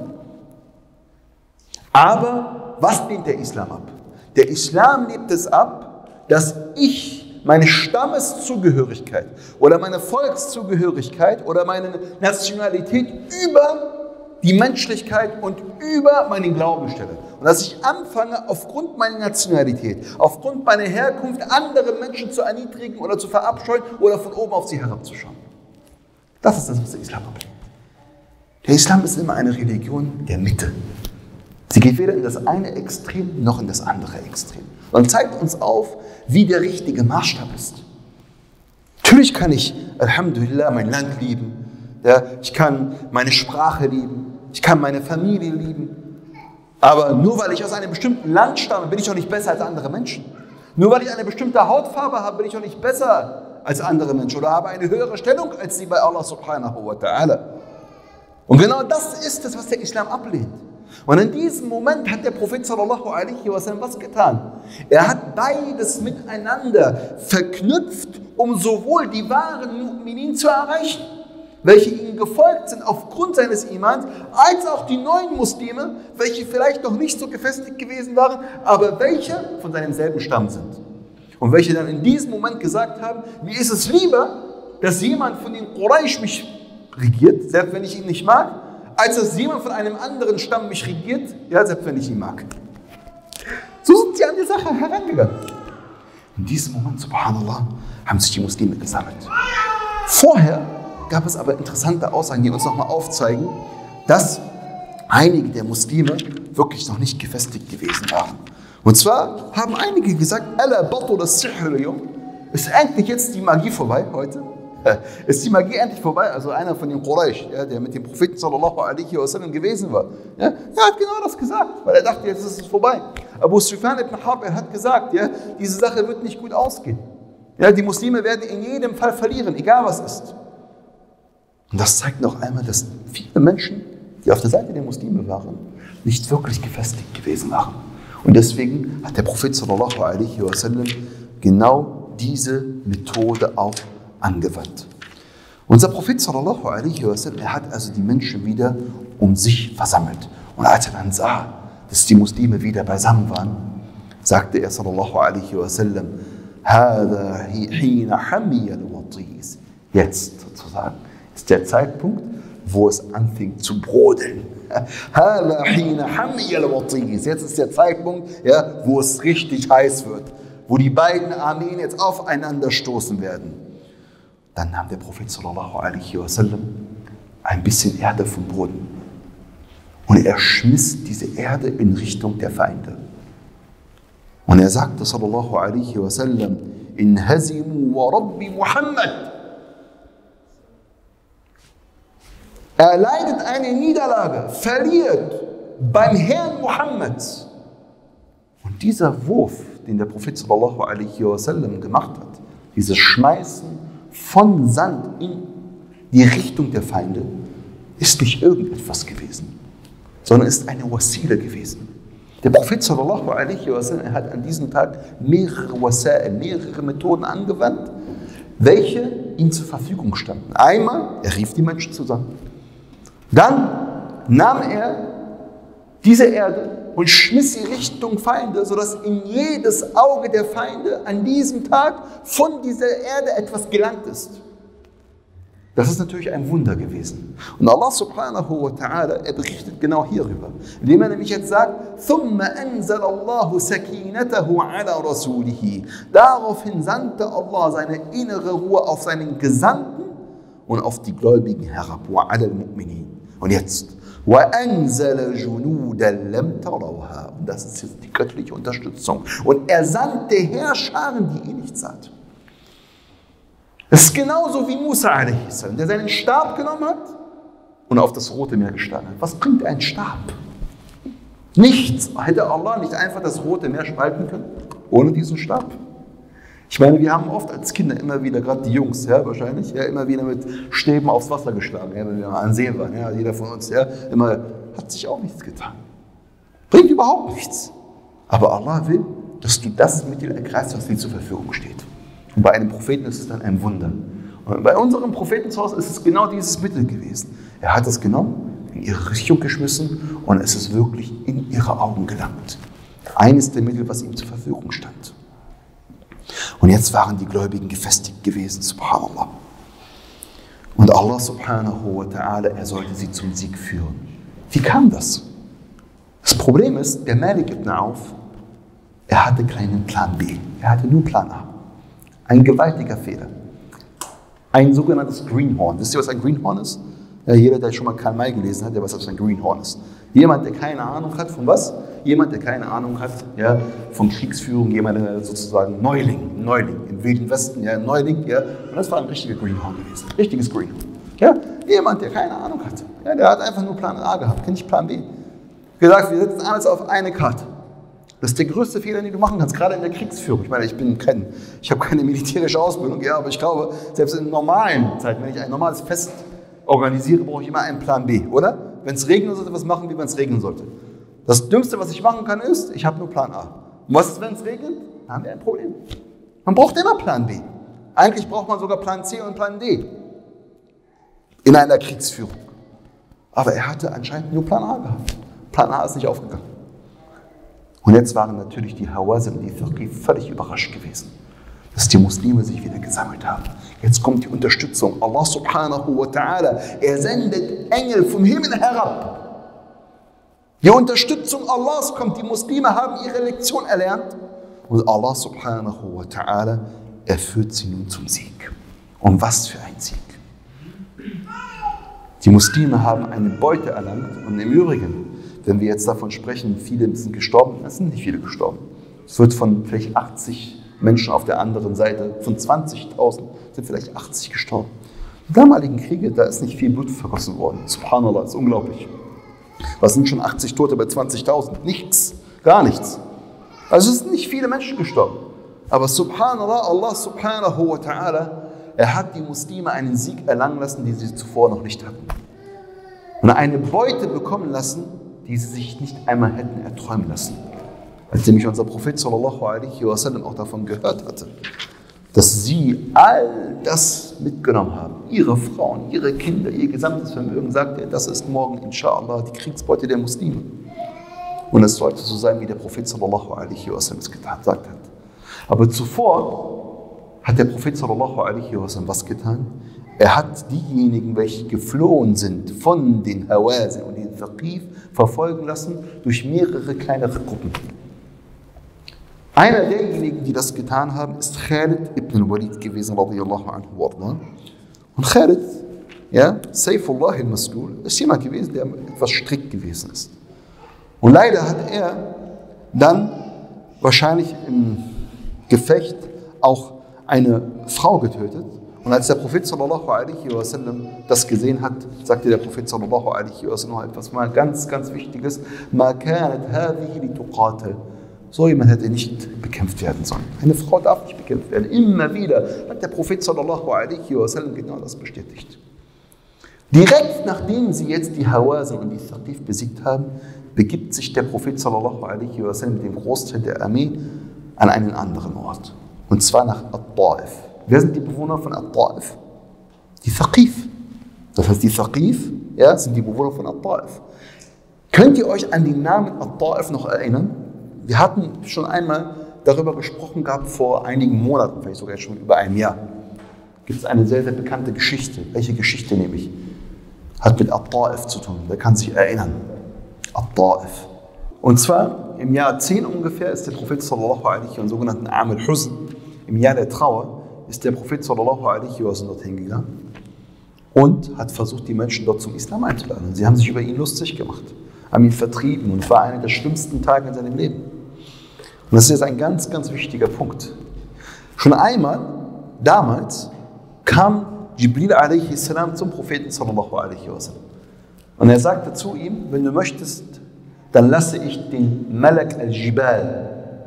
Aber was lehnt der Islam ab? Der Islam lehnt es ab, dass ich meine Stammeszugehörigkeit oder meine Volkszugehörigkeit oder meine Nationalität über die Menschlichkeit und über meinen Glauben stelle. Und dass ich anfange, aufgrund meiner Nationalität, aufgrund meiner Herkunft, andere Menschen zu erniedrigen oder zu verabscheuen oder von oben auf sie herabzuschauen. Das ist das, was der Islam ablehnt. Der Islam ist immer eine Religion der Mitte. Sie geht weder in das eine Extrem noch in das andere Extrem. Und zeigt uns auf, wie der richtige Maßstab ist. Natürlich kann ich, Alhamdulillah, mein Land lieben. Ja, ich kann meine Sprache lieben. Ich kann meine Familie lieben. Aber nur weil ich aus einem bestimmten Land stamme, bin ich doch nicht besser als andere Menschen. Nur weil ich eine bestimmte Hautfarbe habe, bin ich doch nicht besser als andere Menschen oder habe eine höhere Stellung als sie bei Allah subhanahu wa ta'ala. Und genau das ist es, was der Islam ablehnt. Und in diesem Moment hat der Prophet sallallahu alaihi wasallam was getan. Er hat beides miteinander verknüpft, um sowohl die wahren Mu'minin zu erreichen, welche ihnen gefolgt sind aufgrund seines Imans, als auch die neuen Muslime, welche vielleicht noch nicht so gefestigt gewesen waren, aber welche von seinem selben Stamm sind. Und welche dann in diesem Moment gesagt haben, mir ist es lieber, dass jemand von den Quraysh mich regiert, selbst wenn ich ihn nicht mag, als dass jemand von einem anderen Stamm mich regiert, ja, selbst wenn ich ihn mag. So sind sie an die Sache herangegangen. In diesem Moment, subhanallah, haben sich die Muslime gesammelt. Vorher gab es aber interessante Aussagen, die uns nochmal aufzeigen, dass einige der Muslime wirklich noch nicht gefestigt gewesen waren. Und zwar haben einige gesagt, Ala batul as-sihr al-yawm. Ist endlich jetzt die Magie vorbei heute? Ist die Magie endlich vorbei? Also einer von den Quraysh, ja, der mit dem Propheten sallallahu alaihi wasallam gewesen war, ja, er hat genau das gesagt, weil er dachte, jetzt ist es vorbei. Abu Sufyan ibn Harb, er hat gesagt, ja, diese Sache wird nicht gut ausgehen. Ja, die Muslime werden in jedem Fall verlieren, egal was ist. Und das zeigt noch einmal, dass viele Menschen, die auf der Seite der Muslime waren, nicht wirklich gefestigt gewesen waren. Und deswegen hat der Prophet sallallahu alaihi wasallam genau diese Methode auch angewandt. Unser Prophet sallallahu alaihi wasallam, er hat also die Menschen wieder um sich versammelt. Und als er dann sah, dass die Muslime wieder beisammen waren, sagte er sallallahu alaihi wasallam, Hada hina hamiya al-watis. Jetzt sozusagen ist der Zeitpunkt, wo es anfing zu brodeln. Hada hina hamiya al-watis. Jetzt ist der Zeitpunkt, ja, wo es richtig heiß wird, wo die beiden Armeen jetzt aufeinander stoßen werden. Dann nahm der Prophet sallallahu alaihi wasallam ein bisschen Erde vom Boden und er schmiss diese Erde in Richtung der Feinde. Und er sagte sallallahu alaihi wasallam, in hazimu wa rabbi Muhammad, erleidet eine Niederlage, verliert beim Herrn Mohammed. Und dieser Wurf, den der Prophet sallallahu alaihi wasallam gemacht hat, dieses Schmeißen von Sand in die Richtung der Feinde, ist nicht irgendetwas gewesen, sondern ist eine Wasila gewesen. Der Prophet sallallahu alaihi wasallam hat an diesem Tag mehrere Wasa'il, mehrere Methoden angewandt, welche ihm zur Verfügung standen. Einmal, er rief die Menschen zusammen. Dann nahm er diese Erde und schmiss sie Richtung Feinde, sodass in jedes Auge der Feinde an diesem Tag von dieser Erde etwas gelangt ist. Das ist natürlich ein Wunder gewesen. Und Allah subhanahu wa ta'ala, er berichtet genau hierüber, indem er nämlich jetzt sagt, ثُمَّ أَنزَلَ اللَّهُ سَكِينَتَهُ عَلَى رَسُولِهِ. Daraufhin sandte Allah seine innere Ruhe auf seinen Gesandten und auf die Gläubigen herab. وَعَلَى الْمُؤْمِنِينَ. Und jetzt, وَأَنزَلَ جُنُودًا لَمْ تَرَوْهَا. Und das ist jetzt die göttliche Unterstützung. Und er sandte Heerscharen, die ihr nicht saht. Das ist genauso wie Musa alaihi salam, der seinen Stab genommen hat und auf das Rote Meer gestanden hat. Was bringt ein Stab? Nichts. Hätte Allah nicht einfach das Rote Meer spalten können, ohne diesen Stab? Ich meine, wir haben oft als Kinder immer wieder, gerade die Jungs, ja, wahrscheinlich, ja, immer wieder mit Stäben aufs Wasser geschlagen, ja, wenn wir mal an See waren. Ja, jeder von uns, ja, immer, hat sich auch nichts getan. Bringt überhaupt nichts. Aber Allah will, dass du das Mittel ergreifst, was dir zur Verfügung steht. Und bei einem Propheten ist es dann ein Wunder. Und bei unserem Prophetenhaus ist es genau dieses Mittel gewesen. Er hat es genommen, in ihre Richtung geschmissen und es ist wirklich in ihre Augen gelangt. Eines der Mittel, was ihm zur Verfügung stand. Und jetzt waren die Gläubigen gefestigt gewesen, subhanallah. Und Allah subhanahu wa ta'ala, er sollte sie zum Sieg führen. Wie kam das? Das Problem ist, der Malik ibn Auf, er hatte keinen Plan B. Er hatte nur Plan A. Ein gewaltiger Fehler. Ein sogenanntes Greenhorn. Wisst ihr, was ein Greenhorn ist? Ja, jeder, der schon mal Karl May gelesen hat, der weiß, was ein Greenhorn ist. Jemand, der keine Ahnung hat von was? Jemand, der keine Ahnung hat, ja, von Kriegsführung, jemand, der sozusagen Neuling, Neuling, im Wilden Westen, ja, Neuling, ja. Und das war ein richtiger Greenhorn gewesen. Richtiges Greenhorn. Ja? Jemand, der keine Ahnung hatte. Ja, der hat einfach nur Plan A gehabt, kennt nicht Plan B. Gesagt, wir setzen alles auf eine Karte. Das ist der größte Fehler, den du machen kannst, gerade in der Kriegsführung. Ich meine, ich bin kein, ich habe keine militärische Ausbildung, ja, aber ich glaube, selbst in normalen Zeiten, wenn ich ein normales Fest organisiere, brauche ich immer einen Plan B, oder? Wenn es regnen sollte, was machen wir, wenn es regnen sollte? Das Dümmste, was ich machen kann, ist, ich habe nur Plan A. Und was ist, wenn es regnet? Dann haben wir ein Problem. Man braucht immer Plan B. Eigentlich braucht man sogar Plan C und Plan D in einer Kriegsführung. Aber er hatte anscheinend nur Plan A gehabt. Plan A ist nicht aufgegangen. Und jetzt waren natürlich die Hawazin, die Thaqif, völlig überrascht gewesen, dass die Muslime sich wieder gesammelt haben. Jetzt kommt die Unterstützung. Allah subhanahu wa ta'ala, er sendet Engel vom Himmel herab. Die Unterstützung Allahs kommt. Die Muslime haben ihre Lektion erlernt. Und Allah subhanahu wa ta'ala, er führt sie nun zum Sieg. Und was für ein Sieg. Die Muslime haben eine Beute erlangt. Und im Übrigen, wenn wir jetzt davon sprechen, viele sind gestorben, es sind nicht viele gestorben. Es wird von vielleicht achtzig Menschen auf der anderen Seite, von zwanzigtausend sind vielleicht achtzig gestorben. Die damaligen Kriege, da ist nicht viel Blut vergossen worden. Subhanallah, das ist unglaublich. Was sind schon achtzig Tote bei zwanzigtausend? Nichts, gar nichts. Also es sind nicht viele Menschen gestorben. Aber Subhanallah, Allah subhanahu wa ta'ala, er hat die Muslime einen Sieg erlangen lassen, den sie zuvor noch nicht hatten. Und eine Beute bekommen lassen, die sie sich nicht einmal hätten erträumen lassen. Als nämlich unser Prophet sallallahu alaihi wasallam auch davon gehört hatte, dass sie all das mitgenommen haben. Ihre Frauen, ihre Kinder, ihr gesamtes Vermögen, sagt er, das ist morgen inshallah die Kriegsbeute der Muslime. Und es sollte so sein, wie der Prophet sallallahu alaihi wasallam es gesagt hat. Aber zuvor hat der Prophet sallallahu alaihi wasallam was getan? Er hat diejenigen, welche geflohen sind von den Hawazin und den Thaqif, verfolgen lassen durch mehrere kleinere Gruppen. Einer derjenigen, die das getan haben, ist Khalid ibn al-Walid gewesen, radiyallahu anhu. Und Khalid, ja, Saifullah al-Maslul, ist jemand gewesen, der etwas strikt gewesen ist. Und leider hat er dann wahrscheinlich im Gefecht auch eine Frau getötet Und als der Prophet sallallahu alaihi wasallam das gesehen hat, sagte der Prophet sallallahu alaihi wasallam noch etwas mal ganz, ganz Wichtiges. Ma kanat hadhihi lituqatal. So jemand hätte nicht bekämpft werden sollen. Eine Frau darf nicht bekämpft werden. Immer wieder hat der Prophet sallallahu alaihi wasallam genau das bestätigt. Direkt nachdem sie jetzt die Hawazin und die Thaqif besiegt haben, begibt sich der Prophet sallallahu alaihi wasallam mit dem Großteil der Armee an einen anderen Ort. Und zwar nach At-Ta'if. Wer sind die Bewohner von At-Ta'if? Die Thaqif. Das heißt, die Thaqif, ja, sind die Bewohner von At-Ta'if. Könnt ihr euch an den Namen At-Ta'if noch erinnern? Wir hatten schon einmal darüber gesprochen gehabt vor einigen Monaten, vielleicht sogar schon über ein Jahr. Gibt es eine sehr, sehr bekannte Geschichte. Welche Geschichte nämlich? Hat mit At-Ta'if zu tun. Wer kann sich erinnern? At-Ta'if. Und zwar im Jahr zehn ungefähr ist der Prophet sallallahu alaihi wasallam, sogenannten Am al-Huzn, im Jahr der Trauer, ist der Prophet sallallahu alaihi wasallam dorthin gegangen und hat versucht, die Menschen dort zum Islam einzuladen. Und sie haben sich über ihn lustig gemacht, haben ihn vertrieben und es war einer der schlimmsten Tage in seinem Leben. Und das ist jetzt ein ganz, ganz wichtiger Punkt. Schon einmal, damals, kam Jibril alaihi salam zum Propheten sallallahu alaihi wasallam. Und er sagte zu ihm, wenn du möchtest, dann lasse ich den Malak al-Jibal,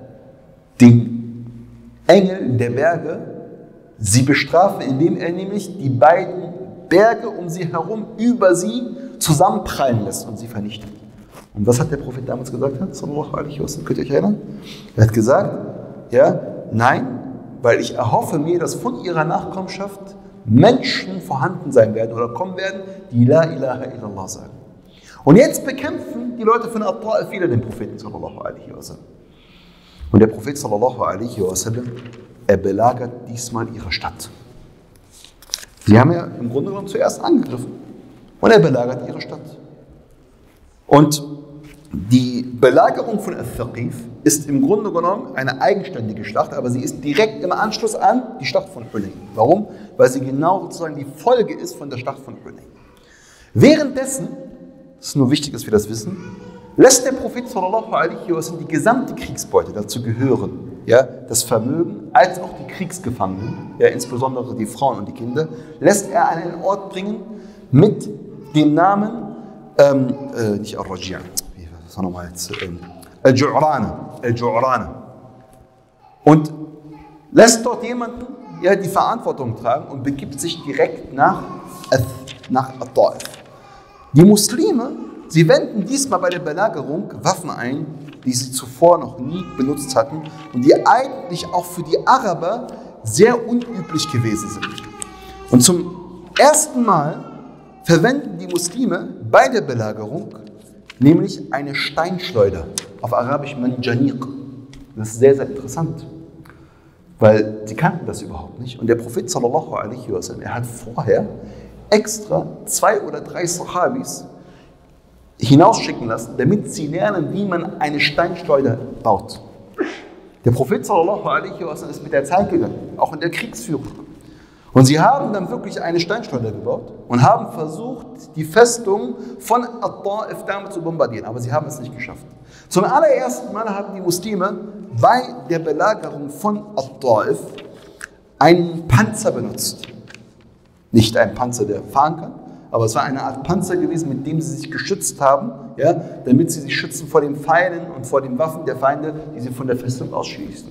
den Engel der Berge, sie bestrafen, indem er nämlich die beiden Berge um sie herum über sie zusammenprallen lässt und sie vernichtet. Und was hat der Prophet damals gesagt? Sallallahu alaihi wasallam, könnt ihr euch erinnern? Er hat gesagt, ja, nein, weil ich erhoffe mir, dass von ihrer Nachkommenschaft Menschen vorhanden sein werden oder kommen werden, die La ilaha illallah sagen. Und jetzt bekämpfen die Leute von At-Ta'if wieder den Propheten sallallahu alaihi wasallam. Und der Prophet sallallahu alaihi wasallam, er belagert diesmal ihre Stadt. Sie haben ja im Grunde genommen zuerst angegriffen und er belagert ihre Stadt. Und die Belagerung von Al-Thaqif ist im Grunde genommen eine eigenständige Schlacht, aber sie ist direkt im Anschluss an die Schlacht von Hunayn. Warum? Weil sie genau sozusagen die Folge ist von der Schlacht von Hunayn. Währenddessen, es ist nur wichtig, dass wir das wissen, lässt der Prophet sallallahu alaihi wasallam die gesamte Kriegsbeute, dazu gehören ja, das Vermögen als auch die Kriegsgefangenen, ja, insbesondere die Frauen und die Kinder, lässt er an einen Ort bringen mit dem Namen, ähm, äh, nicht Al-Raji', was war nochmal jetzt, ähm, Al-Ju'rana, Al-Ju'rana. Und lässt dort jemanden ja, die Verantwortung tragen und begibt sich direkt nach, nach At-Ta'if. Die Muslime, sie wenden diesmal bei der Belagerung Waffen ein, die sie zuvor noch nie benutzt hatten und die eigentlich auch für die Araber sehr unüblich gewesen sind. Und zum ersten Mal verwenden die Muslime bei der Belagerung nämlich eine Steinschleuder, auf Arabisch Manjaniq. Das ist sehr, sehr interessant, weil sie kannten das überhaupt nicht. Und der Prophet sallallahu alaihi wasallam, er hat vorher extra zwei oder drei Sahabis hinausschicken lassen, damit sie lernen, wie man eine Steinschleuder baut. Der Prophet sallallahu alaihi wasallam ist mit der Zeit gegangen, auch in der Kriegsführung. Und sie haben dann wirklich eine Steinschleuder gebaut und haben versucht, die Festung von At-Ta'if damit zu bombardieren, aber sie haben es nicht geschafft. Zum allerersten Mal haben die Muslime bei der Belagerung von At-Ta'if einen Panzer benutzt. Nicht ein Panzer, der fahren kann, aber es war eine Art Panzer gewesen, mit dem sie sich geschützt haben, ja, damit sie sich schützen vor den Pfeilen und vor den Waffen der Feinde, die sie von der Festung ausschießen.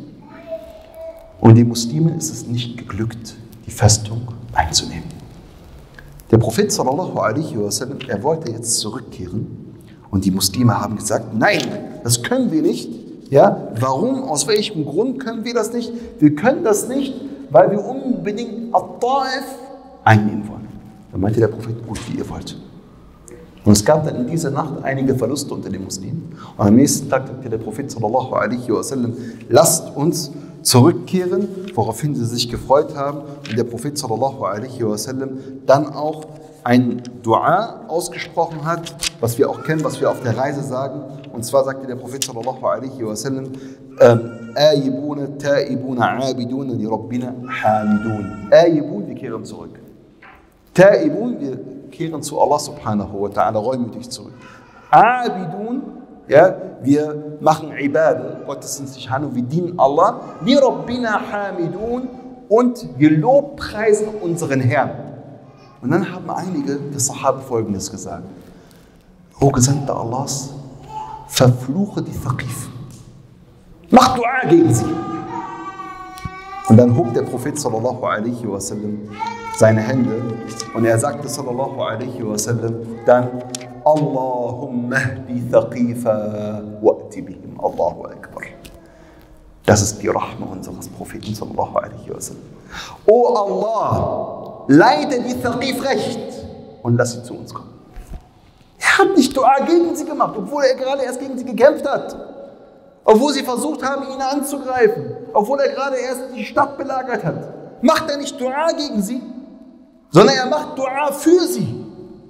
Und den Muslimen ist es nicht geglückt, die Festung einzunehmen. Der Prophet sallallahu alaihi wasallam, er wollte jetzt zurückkehren und die Muslime haben gesagt, nein, das können wir nicht. Ja, warum, aus welchem Grund können wir das nicht? Wir können das nicht, weil wir unbedingt At-Ta'if einnehmen wollen. Dann meinte der Prophet, gut, wie ihr wollt. Und es gab dann in dieser Nacht einige Verluste unter den Muslimen. Und am nächsten Tag sagte der Prophet sallallahu alaihi wasallam, lasst uns zurückkehren, woraufhin sie sich gefreut haben. Und der Prophet sallallahu alaihi wasallam dann auch ein Dua ausgesprochen hat, was wir auch kennen, was wir auf der Reise sagen. Und zwar sagte der Prophet sallallahu alaihi wasallam, Ayibuna, Taibuna, Abiduna, li Rabbina, Hamidun. Ayibun, wir kehren zurück. Taibun, wir kehren zu Allah subhanahu wa ta'ala reumütig zurück. Abidun, ja, wir machen Ibadah, Gottesdienstlich Handu, wir dienen Allah. Li Rabbina Hamidun, und wir lobpreisen unseren Herrn. Und dann haben einige der Sahaba Folgendes gesagt: O Gesandter Allahs, verfluche die Thaqif. Mach Dua gegen sie. Und dann hob der Prophet sallallahu alaihi wasallam seine Hände und er sagte sallallahu alaihi wasallam dann: Allahumma hdi Thaqifa wa'ti bihim. Allahu Akbar. Das ist die Rahma unseres Propheten sallallahu alaihi wasallam. O Allah, leite die Thaqif recht und lass sie zu uns kommen. Er hat nicht Dua gegen sie gemacht, obwohl er gerade erst gegen sie gekämpft hat. Obwohl sie versucht haben, ihn anzugreifen. Obwohl er gerade erst die Stadt belagert hat. Macht er nicht Dua gegen sie, sondern er macht Dua für sie.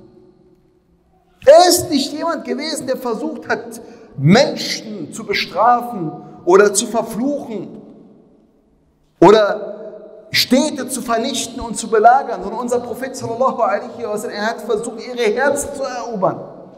Er ist nicht jemand gewesen, der versucht hat, Menschen zu bestrafen oder zu verfluchen oder Städte zu vernichten und zu belagern. Und unser Prophet sallallahu alaihi wasallam, er hat versucht, ihre Herzen zu erobern.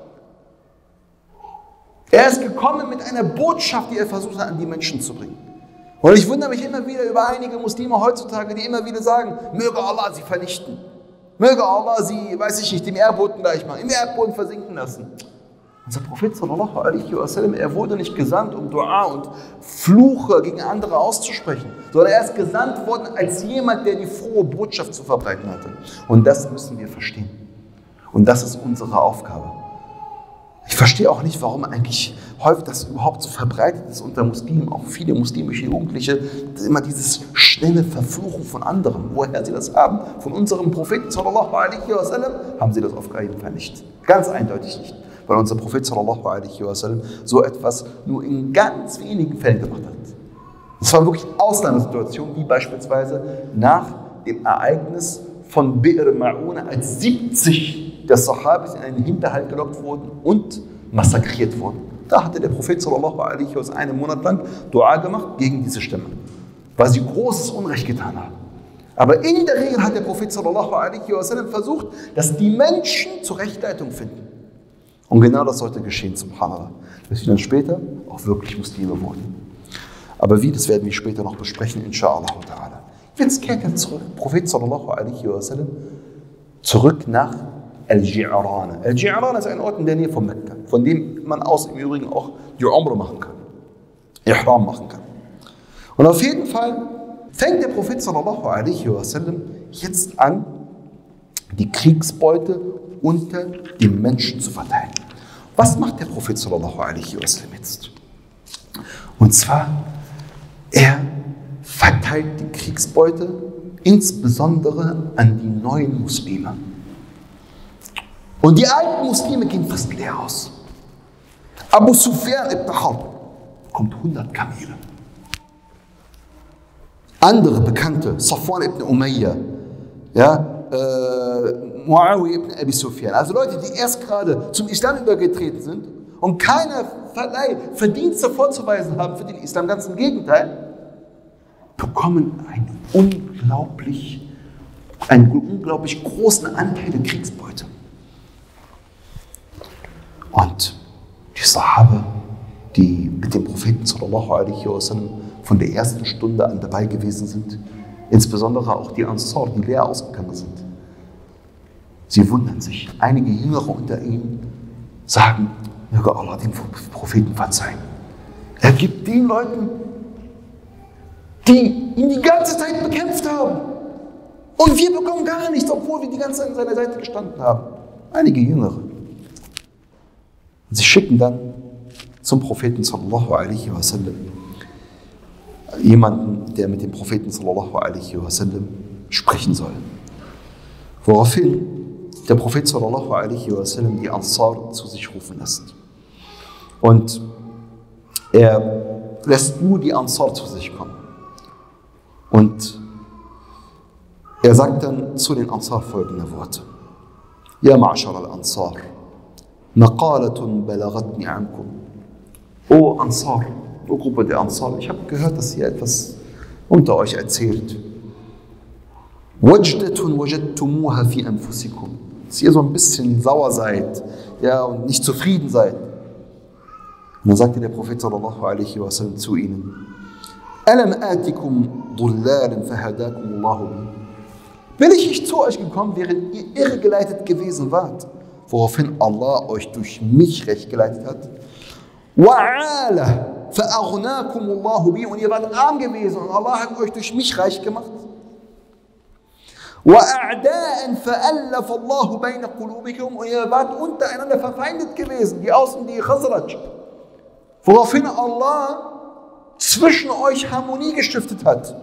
Er ist gekommen mit einer Botschaft, die er versucht hat, an die Menschen zu bringen. Und ich wundere mich immer wieder über einige Muslime heutzutage, die immer wieder sagen, möge Allah sie vernichten. Möge Allah sie, weiß ich nicht, dem Erdboden gleich mal, im Erdboden versinken lassen. Unser Prophet sallallahu alaihi wasallam, er wurde nicht gesandt, um Dua und Fluche gegen andere auszusprechen, sondern er ist gesandt worden als jemand, der die frohe Botschaft zu verbreiten hatte. Und das müssen wir verstehen. Und das ist unsere Aufgabe. Ich verstehe auch nicht, warum eigentlich häufig das überhaupt so verbreitet ist unter Muslimen, auch viele muslimische Jugendliche, immer dieses schnelle Verfluchen von anderen. Woher sie das haben? Von unserem Propheten sallallahu alaihi wasallam haben sie das auf keinen Fall nicht. Ganz eindeutig nicht. Weil unser Prophet sallallahu alaihi wasallam so etwas nur in ganz wenigen Fällen gemacht hat. Das war wirklich Ausnahmesituation, wie beispielsweise nach dem Ereignis von Bi'r Ma'una, als siebzig der Sahabis in einen Hinterhalt gelockt wurden und massakriert wurden. Da hatte der Prophet sallallahu alaihi wasallam einen Monat lang Dua gemacht gegen diese Stämme, weil sie großes Unrecht getan haben. Aber in der Regel hat der Prophet sallallahu alaihi wasallam versucht, dass die Menschen zur Rechtleitung finden. Und genau das sollte geschehen, subhanallah, bis sie dann später auch wirklich Muslime wurden. Aber wie, das werden wir später noch besprechen, inshallah ta'ala. Jetzt kehrt er zurück, Prophet sallallahu alaihi wasallam, zurück nach Al-Ji'rana. Al-Ji'rana ist ein Ort in der Nähe von Mekka, von dem man aus im Übrigen auch die Umrah machen kann, Ihram machen kann. Und auf jeden Fall fängt der Prophet sallallahu alaihi wasallam jetzt an, die Kriegsbeute unter den Menschen zu verteilen. Was macht der Prophet sallallahu alaihi wasallam jetzt? Und zwar, er verteilt die Kriegsbeute insbesondere an die neuen Muslime. Und die alten Muslime gehen fast leer aus. Abu Sufyan ibn Harb kommt hundert Kamele. Andere Bekannte, Safwan ibn Umayyah, ja, äh, Muawiyah ibn Abi Sufyan, also Leute, die erst gerade zum Islam übergetreten sind und keinerlei Verdienste vorzuweisen haben für den Islam, ganz im Gegenteil, bekommen einen unglaublich, einen unglaublich großen Anteil der Kriegsbeute. Und die Sahaba, die mit dem Propheten sallallahu alaihi wasallam von der ersten Stunde an dabei gewesen sind, insbesondere auch die Ansar, die leer ausgegangen sind, sie wundern sich. Einige Jüngere unter ihnen sagen, möge Allah dem Propheten verzeihen. Er gibt den Leuten, die ihn die ganze Zeit bekämpft haben. Und wir bekommen gar nichts, obwohl wir die ganze Zeit an seiner Seite gestanden haben. Einige Jüngere. Und sie schicken dann zum Propheten sallallahu alaihi wasallam jemanden, der mit dem Propheten sallallahu alaihi wasallam sprechen soll. Woraufhin der Prophet sallallahu alaihi wasallam die Ansar zu sich rufen lässt. Und er lässt nur die Ansar zu sich kommen. Und er sagt dann zu den Ansar folgende Worte: Ja ma'ashar al-Ansar, maqalatun balagatni ankum. O Ansar, o Gruppe der Ansar, ich habe gehört, dass ihr etwas unter euch erzählt. Wajdatun wajadtumuha fi anfusikum. Dass ihr so ein bisschen sauer seid, ja, und nicht zufrieden seid. Und dann sagte der Prophet sallallahu alaihi wasallam zu ihnen: Alam atikum dhullalan fahadakum Allahu bi. Bin ich nicht zu euch gekommen, während ihr irregeleitet gewesen wart, woraufhin Allah euch durch mich recht geleitet hat? Wa'ala fa'aghnakum Allahu bi, und ihr wart arm gewesen und Allah hat euch durch mich reich gemacht. وَأَعْدَاءً فَأَلَّفَ اللَّهُ بَيْنَ قُلُوبِكُمْ, und ihr wart untereinander verfeindet gewesen, die Aus- und die Khazraj. Woraufhin Allah zwischen euch Harmonie gestiftet hat.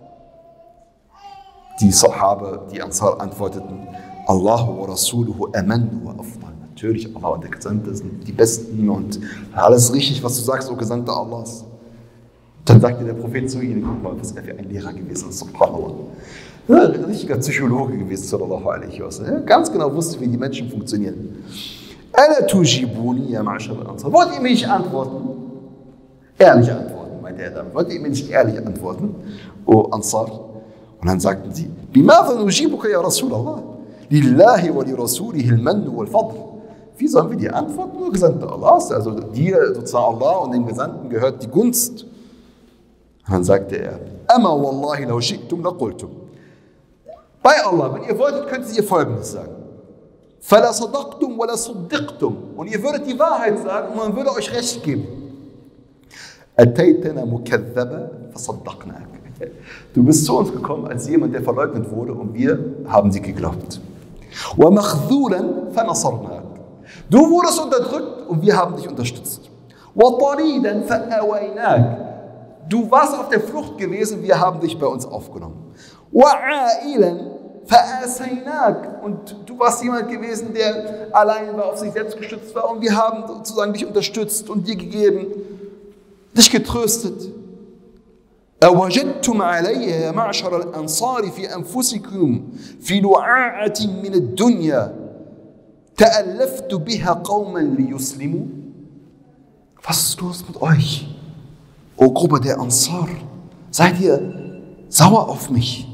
Die Sahaba, die Ansar, antworteten: Allahu wa Rasuluhu amannu wa afdal. Natürlich, Allah und der Gesandte sind die Besten und alles richtig, was du sagst, o Gesandter Allahs. Dann sagte der Prophet zu ihnen: Guck mal, was er für ein Lehrer gewesen ist, subhanallah. Ja, ein richtiger Psychologe gewesen, sallallahu alaihi wasallam. Ganz genau wusste, wie die Menschen funktionieren. Ala tujibuni ya ma'ashar al-Ansar. Wollt ihr mir nicht antworten? Ehrlich antworten, meinte er damit. Wollt ihr mir nicht ehrlich antworten, o Ansar? Und dann sagten sie: Bimadha nujibuka ya Rasulallah? Lillahi wa li rasulihi al-mannu wal-fadl. Wie sollen wir dir antworten, o Gesandter Allahs? Also dir, sozusagen Allah und dem Gesandten gehört die Gunst. Und dann sagte er: Ama wallahi law shi'tum laqultum. Bei Allah, wenn ihr wolltet, könntet ihr Folgendes sagen: Fala sadaqtum wala saddiqtum. Und ihr würdet die Wahrheit sagen und man würde euch Recht geben. Ataytana mukadhaba fasaddaqnak. Du bist zu uns gekommen als jemand, der verleugnet wurde, und wir haben sie geglaubt. Wa makhzulan fanasarnak. Du wurdest unterdrückt und wir haben dich unterstützt. Wa taridan fa'awaynak. Du warst auf der Flucht gewesen, wir haben dich bei uns aufgenommen. وَعَائِلًا فَأَسَيْنَاكَ. Und du warst jemand gewesen, der allein war, auf sich selbst gestützt war, und wir haben sozusagen dich unterstützt und dir gegeben, dich getröstet. أَوَجَدْتُمْ عَلَيَّ يَا مَعْشَرَ الْأَنصَارِ فِي أَنفُسِكُمْ فِي لُعَاعَةٍ مِنَ الدُّنْيَا تَأَلَّفْتُ بِهَا قَوْمًا لِيُسْلِمُوا. Was ist los mit euch, O Gruppe der Ansar? Seid ihr sauer auf mich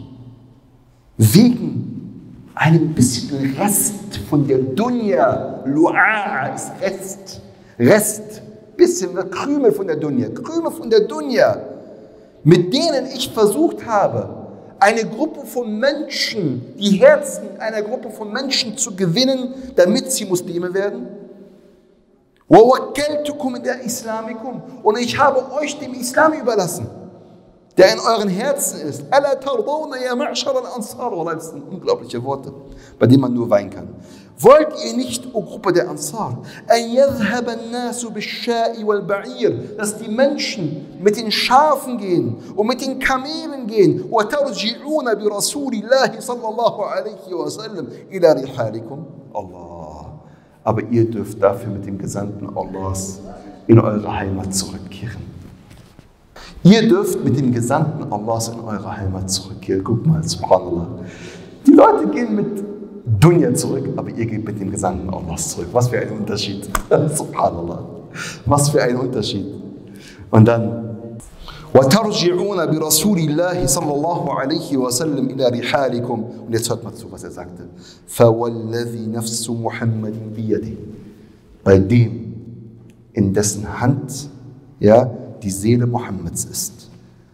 wegen einem bisschen Rest von der Dunya? Lu'a ist Rest. Rest. Bisschen Krümel von der Dunya. Krümel von der Dunya, mit denen ich versucht habe, eine Gruppe von Menschen, die Herzen einer Gruppe von Menschen zu gewinnen, damit sie Muslime werden. وَوَكَّلْتُكُمْ إِلَى إِسْلَامِكُمْ. Und ich habe euch dem Islam überlassen, der in euren Herzen ist. أَلَا تَرْضَوْنَ يَا مَعْشَرَ الْأَنصَارِ. Wallah, das sind unglaubliche Worte, bei denen man nur weinen kann. Wollt ihr nicht, O Gruppe der Ansar, أَنْ يَذْهَبَ النَّاسُ بِالشَّاءِ وَالْبَعِيرِ, dass die Menschen mit den Schafen gehen und mit den Kamelen gehen, وَتَرْجِعُونَ بِرَسُولِ اللَّهِ صَلَّى اللَّهُ عَلَيْهِ وَسَلَّمْ إِلَى رِحَالِكُمْ. Allah. Aber ihr dürft dafür mit dem Gesandten Allahs in eure Heimat zurückkehren. Ihr dürft mit dem Gesandten Allahs in eure Heimat zurückkehren. Guck mal, subhanallah. Die Leute gehen mit Dunya zurück, aber ihr geht mit dem Gesandten Allahs zurück. Was für ein Unterschied. Subhanallah. Was für ein Unterschied. Und dann وَتَرْجِعُونَ بِرَسُولِ اللَّهِ صَلَّى اللَّهُ عَلَيْهِ وَسَلَّمْ إِلَى رِحَالِكُمْ. Und jetzt hört mal zu, was er sagte. فَوَالَّذِي نَفْسُ مُحَمَّدٍ بِيَدِهِ. Bei dem, in dessen Hand, ja, die Seele Mohammeds ist.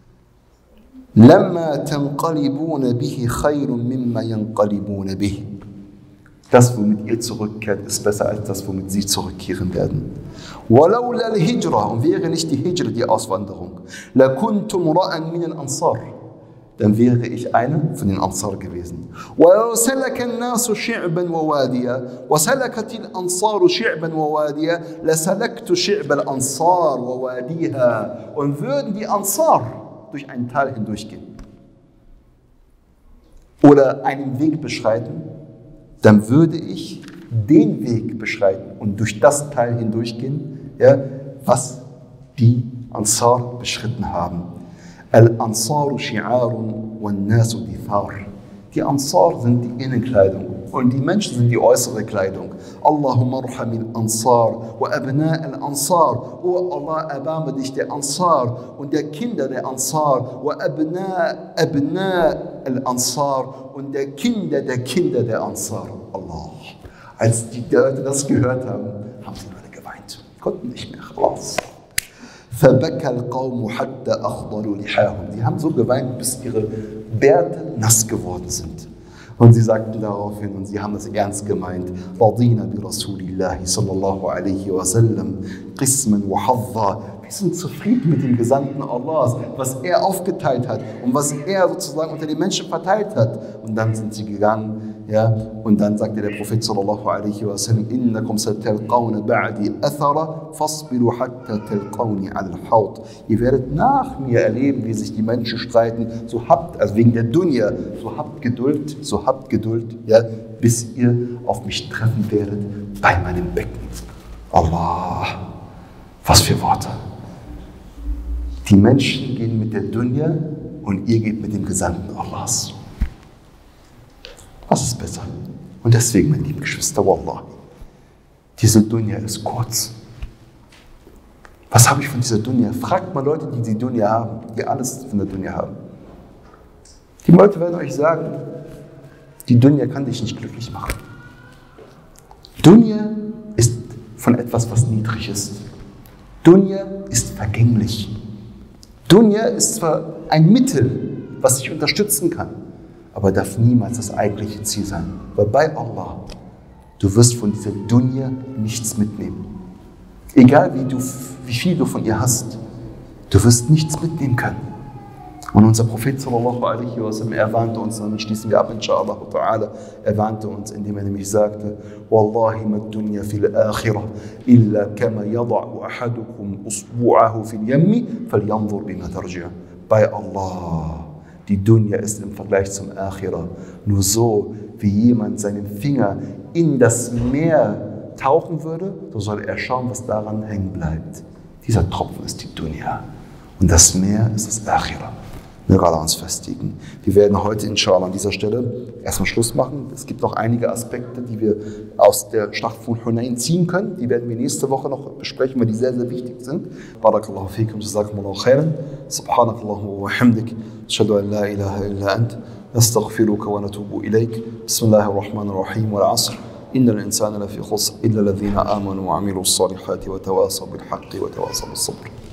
لَمَّا تَنْقَلِبُونَ بِهِ خَيْرٌ مِمَّا يَنْقَلِبُونَ بِهِ. Das, womit ihr zurückkehrt, ist besser als das, womit sie zurückkehren werden. وَلَوْلَا الْهِجْرَةِ. Und wäre nicht die Hijra, die Auswanderung, لَكُنْتُ مُرَأً مِنَ الْأَنصَارِ. Dann wäre ich einer von den Ansar gewesen. وَلَوْ سَلَكَ النَّاسُ شِعْبًا وَوَادِيًا وَسَلَكَتِ الْأَنصَارُ شِعْبًا وَوَادِيًا لَسَلَكْتُ شِعْبَ الْأَنصَارِ وَوَادِيهَا. Und würden die Ansar durch einen Tal hindurchgehen oder einen Weg beschreiten, dann würde ich den Weg beschreiten und durch das Tal hindurchgehen, ja, was die Ansar beschritten haben. Al-Ansaru shi'arun wan-nasu dithar. Die Ansar sind die Innenkleidung und die Menschen sind die äußere Kleidung. Allahumma arhamil Ansar wa abna al-Ansar. O Allah, erbarme dich der Ansar und der Kinder der Ansar. Wa abna abna al-Ansar und der Kinder der Kinder der Ansar. Allah. Als die Leute das gehört haben, haben sie alle geweint. Konnten nicht mehr. Raus. فَبَكَى الْقَوْمُ حَتَّى أَخْضَرُوا لِحَاهُمْ. Sie haben so geweint, bis ihre Bärte nass geworden sind. Und sie sagten daraufhin, und sie haben das ernst gemeint, رَضِينَ بِرَسُولِ اللَّهِ صَلَّى اللَّهُ عَلَيْهِ وَسَلَّمْ قِسْمًا وَحَظًّا. Wir sind zufrieden mit dem Gesandten Allahs, was er aufgeteilt hat und was er sozusagen unter den Menschen verteilt hat. Und dann sind sie gegangen, ja, und dann sagte der Prophet sallallahu alaihi wasallam, innakum satalqawna ba'di athara fasbiru hatta talqawni al-haut. Ihr werdet nach mir erleben, wie sich die Menschen streiten, so habt, also wegen der Dunya, so habt Geduld, so habt Geduld, ja, bis ihr auf mich treffen werdet bei meinem Becken. Allah, was für Worte. Die Menschen gehen mit der Dunya und ihr geht mit dem Gesandten Allahs. Was ist besser? Und deswegen, meine lieben Geschwister, Wallah, diese Dunya ist kurz. Was habe ich von dieser Dunya? Fragt mal Leute, die die Dunya haben, die alles von der Dunya haben. Die Leute werden euch sagen, die Dunya kann dich nicht glücklich machen. Dunya ist von etwas, was niedrig ist. Dunya ist vergänglich. Dunya ist zwar ein Mittel, was dich unterstützen kann, aber darf niemals das eigentliche Ziel sein. Weil bei Allah, du wirst von dieser Dunya nichts mitnehmen. Egal wie, du, wie viel du von ihr hast, du wirst nichts mitnehmen können. Und unser Prophet sallallahu alaihi wasallam, er warnte uns, und schließen wir ab, inshallah ta'ala, er warnte uns, indem er nämlich sagte, Wallahi ma dunya fil akhirah, illa kama yada'u ahadukum usbu'ahu fil yammi, falyanzur bima tarji'. Bei Allah, die Dunya ist im Vergleich zum Akhirah nur so, wie jemand seinen Finger in das Meer tauchen würde, so soll er schauen, was daran hängen bleibt. Dieser Tropfen ist die Dunya und das Meer ist das Akhirah. Wir gerade uns festigen. Wir werden heute inshallah an dieser Stelle erstmal Schluss machen. Es gibt noch einige Aspekte, die wir aus der Schlacht von Hunain ziehen können. Die werden wir nächste Woche noch besprechen, weil die sehr, sehr wichtig sind. Barakallahu fikum, jazakumullahu khairan. Subhanakallahumma wa hamdik. Ashhadu an la ilaha illa ant. Nastaghfiruka wa natubu ilayk. Bismillahir rahmanir rahim wal 'asr. Innal insana lafi khusr illa alladhina amanu wa 'amilus salihati wa tawasaw bil haqqi wa tawasaw bis sabr.